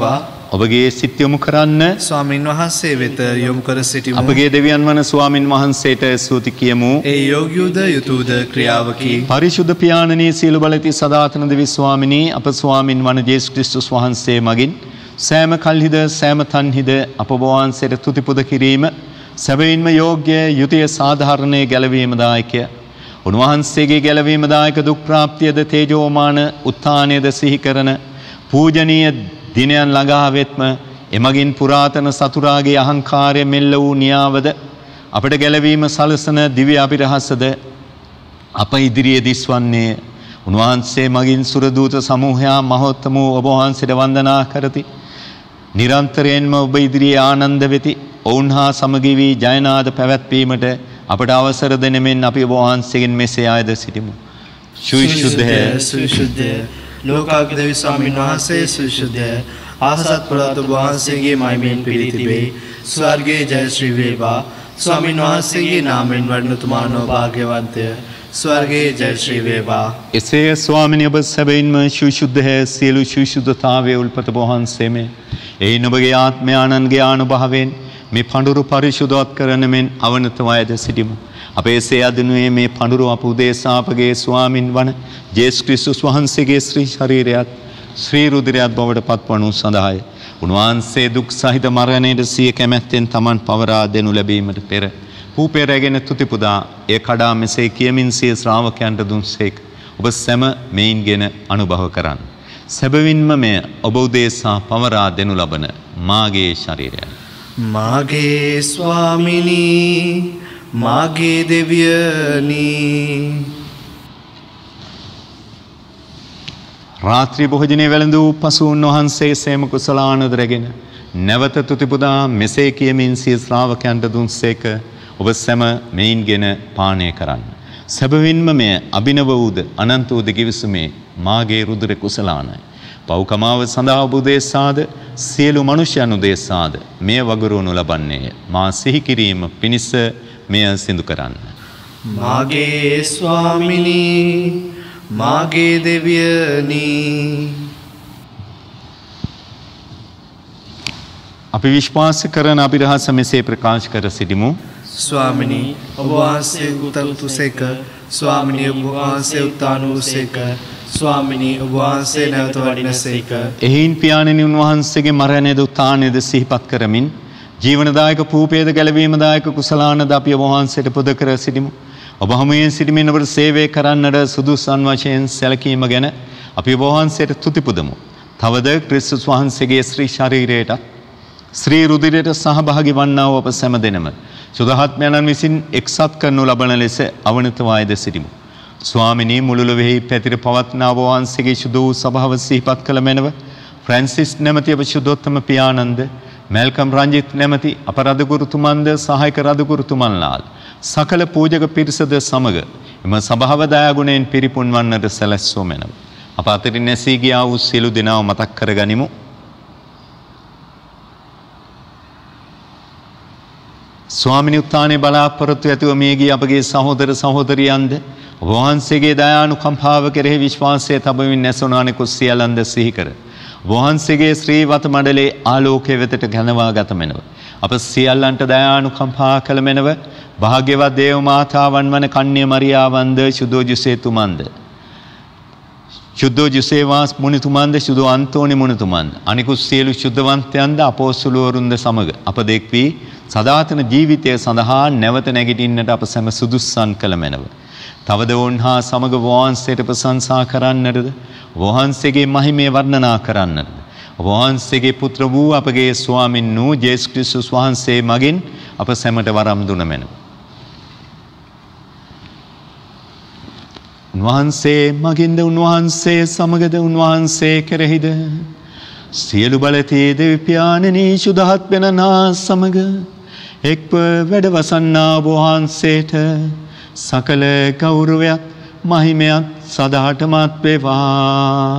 ඔබගේ සිත් යොමු කරන්න. ස්වාමින් වහන්සේ වෙත යොමු කර සිටිමු. අපගේ දෙවියන් වන ස්වාමින් වහන්සේට ස්තුති කියමු. ඒ යෝග්‍යද යුතුයද ක්‍රියාවකි. පරිශුද්ධ පියාණනී සීල බලති සදාතන දෙවි ස්වාමිනී අප ස්වාමින් වන ජේසුස් ක්‍රිස්තුස් වහන්සේ මගින් සෑම කල්හිද සෑම තන්හිද අප වහන්සේට තුති පුද කිරීම සැබවින්ම යෝග්‍ය යුතිය සාධාරණයේ ගැලවීම දායකය. උන්වහන්සේගේ ගැලවීම දායක දුක් ප්‍රාප්තියද තේජෝමාන උත්ථානයද සිහි කරන පූජනීය දිනයන් ළඟා වෙත්ම එමගින් පුරාතන සතුරාගේ අහංකාරය මෙල්ල වූ නියාවද අපට ගැලවීම සලසන දිව්‍ය අභිරහසද අප ඉදිරියේ දිස්වන්නේ. උන්වහන්සේ මගින් සුරදූත සමූහයා මහෝත්තම වූ ඔබ වහන්සේට වන්දනා කරති. නිරන්තරයෙන්ම ඔබ ඉදිරියේ ආනන්ද වෙති. ඔවුන් හා සමගි වී ජයනාද පැවැත්වීමට අපට අවසර දෙන මෙන් අපි ඔබ වහන්සේගෙන් මෙසේ ආයද සිටිමු. සුවිශුද්ධය සුවිශුද්ධය ලෝකාග්‍ර දෙවි ස්වාමීන් වහන්සේ සුවිශුද්ධය ආසත් පොළොත් ඔබ වහන්සේගේ මහිමෙන් පිරී තිබේ. ස්වර්ගයේ ජය ශ්‍රී වේවා. ස්වාමීන් වහන්සේගේ නාමයෙන් වඩනතුමානෝ භාග්‍යවන්තය. ස්වර්ගයේ ජය ශ්‍රී වේවා. එසේ ස්වාමිනී ඔබ සැබවින්ම සුවිශුද්ධය සියලු සුවිශුද්ධතාවයේ උල්පත වහන්සේ මේ එයින් ඔබගේ ආත්මයාණන්ගේ ආනුභාවයෙන් මේ පඬුරු පරිශුද්ධවත් කරන මෙන් අවනතවයද සිටිමු. අපේ සේ අදිනුවේ මේ පඬුරු අප උදෙසා අපගේ ස්වාමින් වන ජේසුස් ක්‍රිස්තුස් වහන්සේගේ ශ්‍රී ශරීරයත් ශ්‍රී රුධිරයත් බවට පත්වනු සඳහාය. උන්වහන්සේ දුක් සහිත මරණයට සිය කැමැත්තෙන් තමන් පවරා දෙනු ලැබීමට පෙර පූපේ රැගෙන තුති පුදා එය කඩා මෙසේ කියමින් සිය ශ්‍රාවකයන්ට දුන්සේක. ඔබ සැම මෙයින්ගෙන අනුභව කරන්න. සැබවින්ම මෙය ඔබ උදෙසා පවරා දෙනු ලබන මාගේ ශරීරයයි. මාගේ ස්වාමිනී මාගේ දෙවියනී. රාත්‍රී භෝජනයේ වැළඳූ පසු උන්වහන්සේ සේම කුසලානද රැගෙන නැවත තුති පුදා මෙසේ කියමින් සිය ශ්‍රාවකයන්ට දුන්සේක. ඔබ සැම මෙයින්ගෙන පානය කරන්න. සැබවින්ම මෙය අභිනව වූද අනන්ත වූද කිවිසුමේ මාගේ රුධිර කුසලානයි. පව්කමාව සඳහා ඔබ උදෙසාද සියලු මනුෂ්‍යයන් උදෙසාද මෙය වගුරුවනු ලබන්නේය. මා සිහි කිරීම පිණිස මෙය සිදු කරන්න. මාගේ ස්වාමිනී මාගේ දෙවියනී. අපි විශ්වාස කරන අභිරහස මෙසේ ප්‍රකාශ කර සිටිමු. ස්වාමිනී ඔබ වහන්සේ උතුසේක. ස්වාමිනී ඔබ වහන්සේ උත්තානුසේක. ස්වාමිනී ඔබ වහන්සේ නැවත වඩිනසේක. එහින් පියාණෙනි උන්වහන්සේගේ මරණයද උත්ථානයද සිහිපත් කරමින් ජීවනදායක පූපේද ගැලවීමදායක කුසලානද අපි ඔබ වහන්සේට පුද කර සිටිමු. ඔබ හමුවෙන් සිටමින් ඔබට සේවය කරන්නට සුදුසුන් වශයෙන් සැලකීම ගැන අපි ඔබ වහන්සේට තුති පුදමු. තවද ක්‍රිස්තුස් වහන්සේගේ ශ්‍රී ශරීරයට ශ්‍රී රුධිරයට සහභාගී වන්නා වූ අප සෑම දෙනම සුදහත්මයන්න් විසින් එක්සත් කරනු ලබන ලෙස අවනතවායද සිටිමු. ස්වාමිනී මුළු ලොවෙහි පැතිර පවත්නා ඔබ වහන්සේගේ ශුද්ධ වූ සභාව සිහිපත් කළ මැනව ෆ්‍රැන්සිස් නැමැති අප ශුද්ධෝත්තම පියාණන්ද මැල්කම් රංජිත් නැමැති අප රදගුරුතුමන්ද සහායක රදගුරුතුමන්ලාල් සකල පූජක පිරිසද සමග එම සභාව දයාගුණයෙන් පිරිපුන් වන්නට සැලැස්සෝ මැනව. අප අතරින් නැසී ගියා වූ සියලු දෙනාව මතක් කරගනිමු. ස්වාමිනී උත්ථානයේ බලාපොරොත්තු ඇතිව මිය ගිය අපගේ සහෝදර සහෝදරියන්ද ඔබ වහන්සේගේ දයානුකම්පාව කෙරෙහි විශ්වාසය තබමින් නැසුණා නිකුත් සියල්ලන්ද සිහි කර ඔබ වහන්සේගේ ශ්‍රීවත මඩලේ ආලෝකයේ වෙතට ගනවා ගත මැනව. අප සියල්ලන්ට දයානුකම්පා කළ මැනව භාග්‍යවත් දේව මාතාවන් වන කන්‍ය මරියාවන්ද ශුද්ධ ජොසේතුමන්ද ශුද්ධ ජොසේවාස් මුනිතුමන්ද ශුද්ධ අන්තෝනි මුනිතුමන්ද අනිකුත් සියලු ශුද්ධවන්තයන්ද අපොස්තුලවරුන්ද සමග අප දෙක් වී සදාතන ජීවිතය සඳහා නැවත නැගිටින්නට අප සැම සුදුස්සන් කළ මැනව. තවද ඔවුන් හා සමග වහන්සේට ප්‍රශංසා කරන්නටද වහන්සේගේ මහිමය වර්ණනා කරන්නටද වහන්සේගේ පුත්‍ර වූ අපගේ ස්වාමින් වූ ජේසුස් ක්‍රිස්තුස් වහන්සේ මගින් අප සැමට වරම් දුන මැනව. උන්වහන්සේ මගින්ද උන්වහන්සේ සමගද උන්වහන්සේ කෙරෙහිද සියලු බලතේ දෙවි පියාණනී සුදහත් වෙනනා සමග එක්ව වැඩවසන්නා වහන්සේට සකල ගෞරවයත් මහිමයත් සදාටමත් වේවා.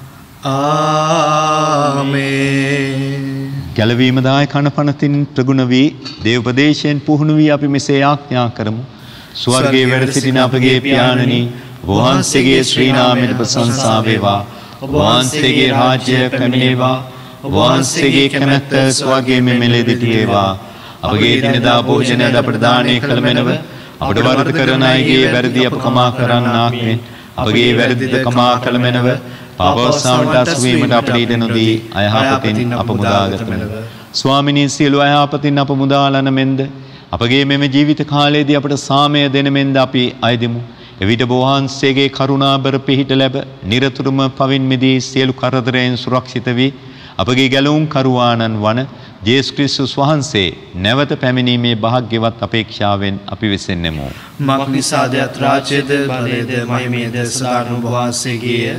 ආමේන්. ගැලවීම දාය කනපනතින් ප්‍රගුණ වී දේවපදේශයෙන් පුහුණු වී අපි මෙසේ ආඥා කරමු. ස්වර්ගයේ වැඩ සිටින අපගේ පියාණනි වහන්සේගේ ශ්‍රී නාමයට ප්‍රශංසා වේවා. ඔබ වහන්සේගේ රාජ්‍ය පැමිණේවා. ඔබ වහන්සේගේ කැමැත්ත ස්වර්ගයේ මෙලෙදිට වේවා. අපගේ දිනදා භෝජනය අපට දානය කළ මැනව අපට වරද කරන අයගේ වැරදි අප කමා කරන්නාක් මෙන් අපගේ වැරදිද කමා කළ මැනව පාපවස්සාවට අසුවීමට අපට ඉඩ නොදී අයහපතින් අප මුදාගත මැනව. ස්වාමිනී සියලු අයහපතින් අප මුදාලන මෙන්ද අපගේ මෙම ජීවිත කාලයේදී අපට සාමය දෙන මෙන්ද අපි අයදිමු. එවිට වහන්සේගේ කරුණාබර පිහිට ලැබ නිරතුරුම පවින් මිදී සියලු කරදරයන් සුරක්ෂිත වී අපගේ ගැලවුම් කරුවාණන් වන ජේසුස් ක්‍රිස්තුස් වහන්සේ නැවත පැමිණීමේ භාග්‍යවත් අපේක්ෂාවෙන් අපි වෙසෙන්නෙමු. මක් නිසාද රාජ්‍යද බලයද මහිමයද සදානු වහන්සේගේය.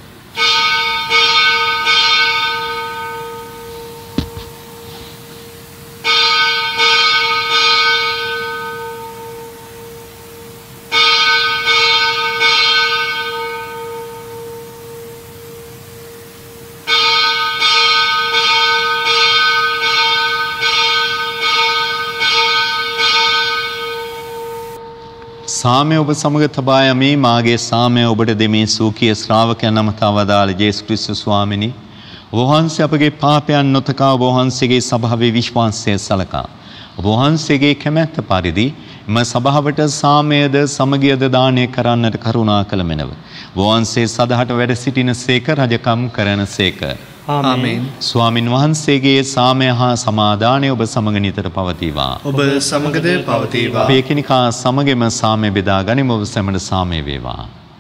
සාමය ඔබ සමග තබා යමි මාගේ සාමය ඔබට දෙමි සූකීය ශ්‍රාවකයන් අමතා වදාළ ජේසුස් ක්‍රිස්තුස් ස්වාමිනී ඔබ වහන්සේ අපගේ පාපයන් නොතකා ඔබ වහන්සේගේ සභාවේ විශ්වාසය සලකා ඔබ වහන්සේගේ කැමැත්ත පරිදි එම සභාවට සාමයද සමගියද දානය කරන්නට කරුණා කළ මැනව ඔබ වහන්සේ සදහට වැඩ සිටින සේක රජකම් කරන සේක. ආමේන්. ස්වාමින් වහන්සේගේ සාමය හා සමාදානය ඔබ සමග නිතර පවතිවා. ඔබ සමගද පවතිවා. අපේ එකිනෙකා සමගම සාමය බෙදා ගනිමු. ඔබ සැමට සාමය වේවා.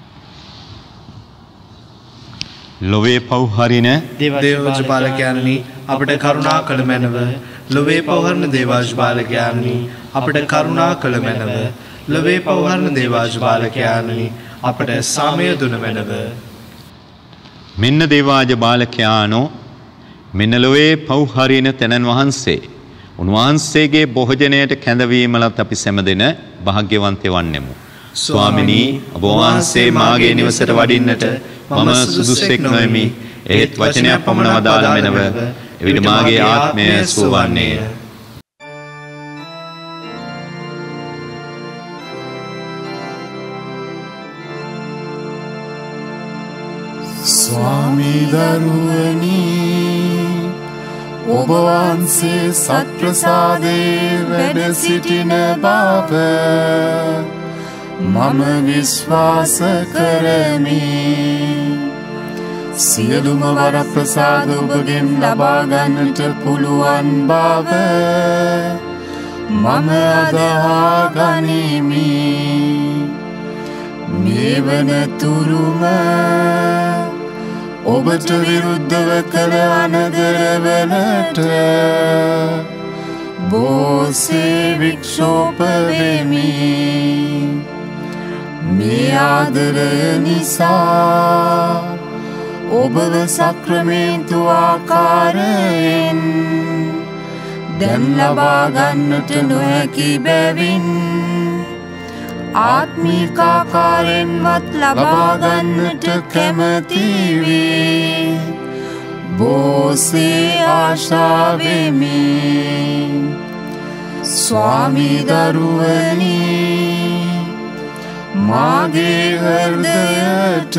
ලොවේ පව් හරින දේවජ බාලකයන්නි අපට කරුණා කළ මැනව. ලොවේ පව් හරින දේවජ බාලකයන්නි අපට කරුණා කළ මැනව. ලොවේ පව් හරින දේවජ බාලකයන්නි අපට සාමය දුන මැනව. මෙන්න දේවාජ බාලකයානෝ මෙන්න ලොවේ පව් හරින තැනන් වහන්සේ උන්වහන්සේගේ භෝජනයට කැඳවීමලත් අපි සැමදෙන භාග්‍යවන්තය වන්නෙමු. ස්වාමිනී ඔබ වහන්සේ මාගේ නිවසට වඩින්නට මම සුදුස්සෙක් නොවෙමි. ඒත් වචනයක් පමණ වදාළ මැනව එවිට මාගේ ආත්මය සුවවන්නේය. ස්වාමී දරුවනි ඔබ වහන්සේ සත්ප්‍රසාදේ වැඩ සිටින බව මම විශ්වාස කරමි. සියලුම වරප්‍රසාද ඔබගෙන් ලබා ගන්නට පුළුවන් බව මම අදහා ගනිමි. මේ වන තුරුම ඔබට විරුද්ධව කළ අනදරවලට බෝසේ වික්ෂෝප වෙමි. මේ ආදරය නිසා ඔබව සක්‍රමේන්තු ආකාරයෙන් දැන් ලබා ගන්නට නොහැකි බැවින් ආත්මික ආකාරයෙන්වත් ලබා ගන්නට කැමැති වේ. බෝසේ ආශා වෙමි. ස්වාමී දරුවනි මාගේ හෘදයට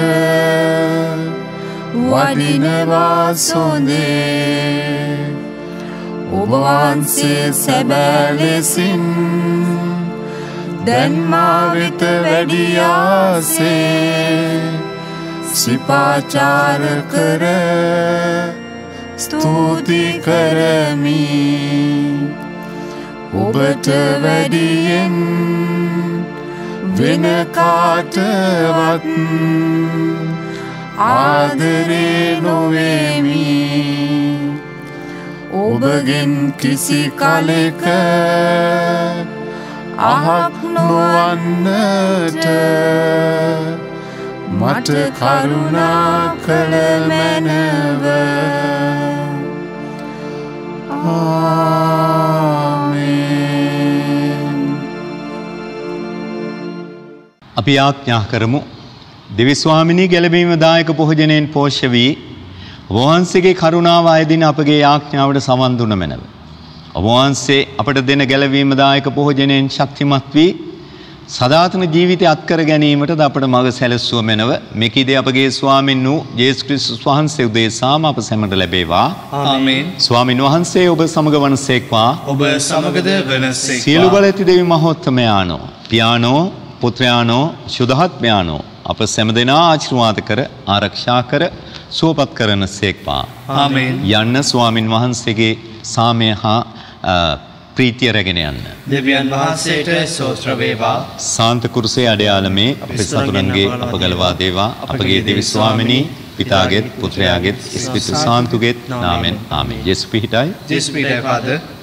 වඩිනවා සොඳේ. ඔබ වහන්සේ සැබෑ ලෙසින් දැන් මා වෙත වැඩියාසේ සිපාචාර කර ස්තුති කරමි. ඔබට වැඩියෙන් වෙන කාටවත් ආදරේ නොවෙමි. ඔබගෙන් කිසි කලෙක අහක් නොවන්නට මට කරුණා කළ මැනව. ආමේන්. අපි ආඥා කරමු. දෙවි ස්වාමිනී ගැලවීම දායක භෝජනයෙන් පෝෂ්‍ය වී වහන්සේගේ කරුණාව අයදින අපගේ ආඥාවට සවන් දුන මැනව. ඔබ වහන්සේ අපට දෙන ගැලවීම දායක භෝජනයෙන් ශක්තිමත් වී සදාතන ජීවිතය අත්කර ගැනීමටද අපට මඟ සැලසුව මැනව මෙකීද අපගේ ස්වාමින් වූ යේසුස් ක්‍රිස්තුස් වහන්සේ උදෙසාම අප සැමට ලැබේවා. ආමේන්. ස්වාමින් වහන්සේ ඔබ සමග වනසේක්වා. ඔබ සමගද වනසේක්වා. සියලු බලඇති දෙවි මහෝත්තමයාණෝ පියාණෝ පුත්‍රයාණෝ ශුද්ධාත්මයාණෝ අප සැම දෙනා ආශිර්වාද කර ආරක්ෂා කර සුවපත් කරන සේක්වා. ආමේන්. යන්න ස්වාමින් වහන්සේගේ සාමය හා ප්‍රීතිය රැගෙන යන්න. දෙවියන් වහන්සේට ස්තෝත්‍ර වේවා. සාන්ත කුරුසේ අඩයාලමේ අපේ සතුරන්ගේ අප ගලවා දේවා. අපගේ දෙවි ස්වාමිනී පිතාගෙත් පුත්‍රයාගෙත් ස්පිරිතු සාන්තුගෙත් නාමෙන් ආමේන්. යේසු පිහිටයි. ජේසු පිහිටයි Father.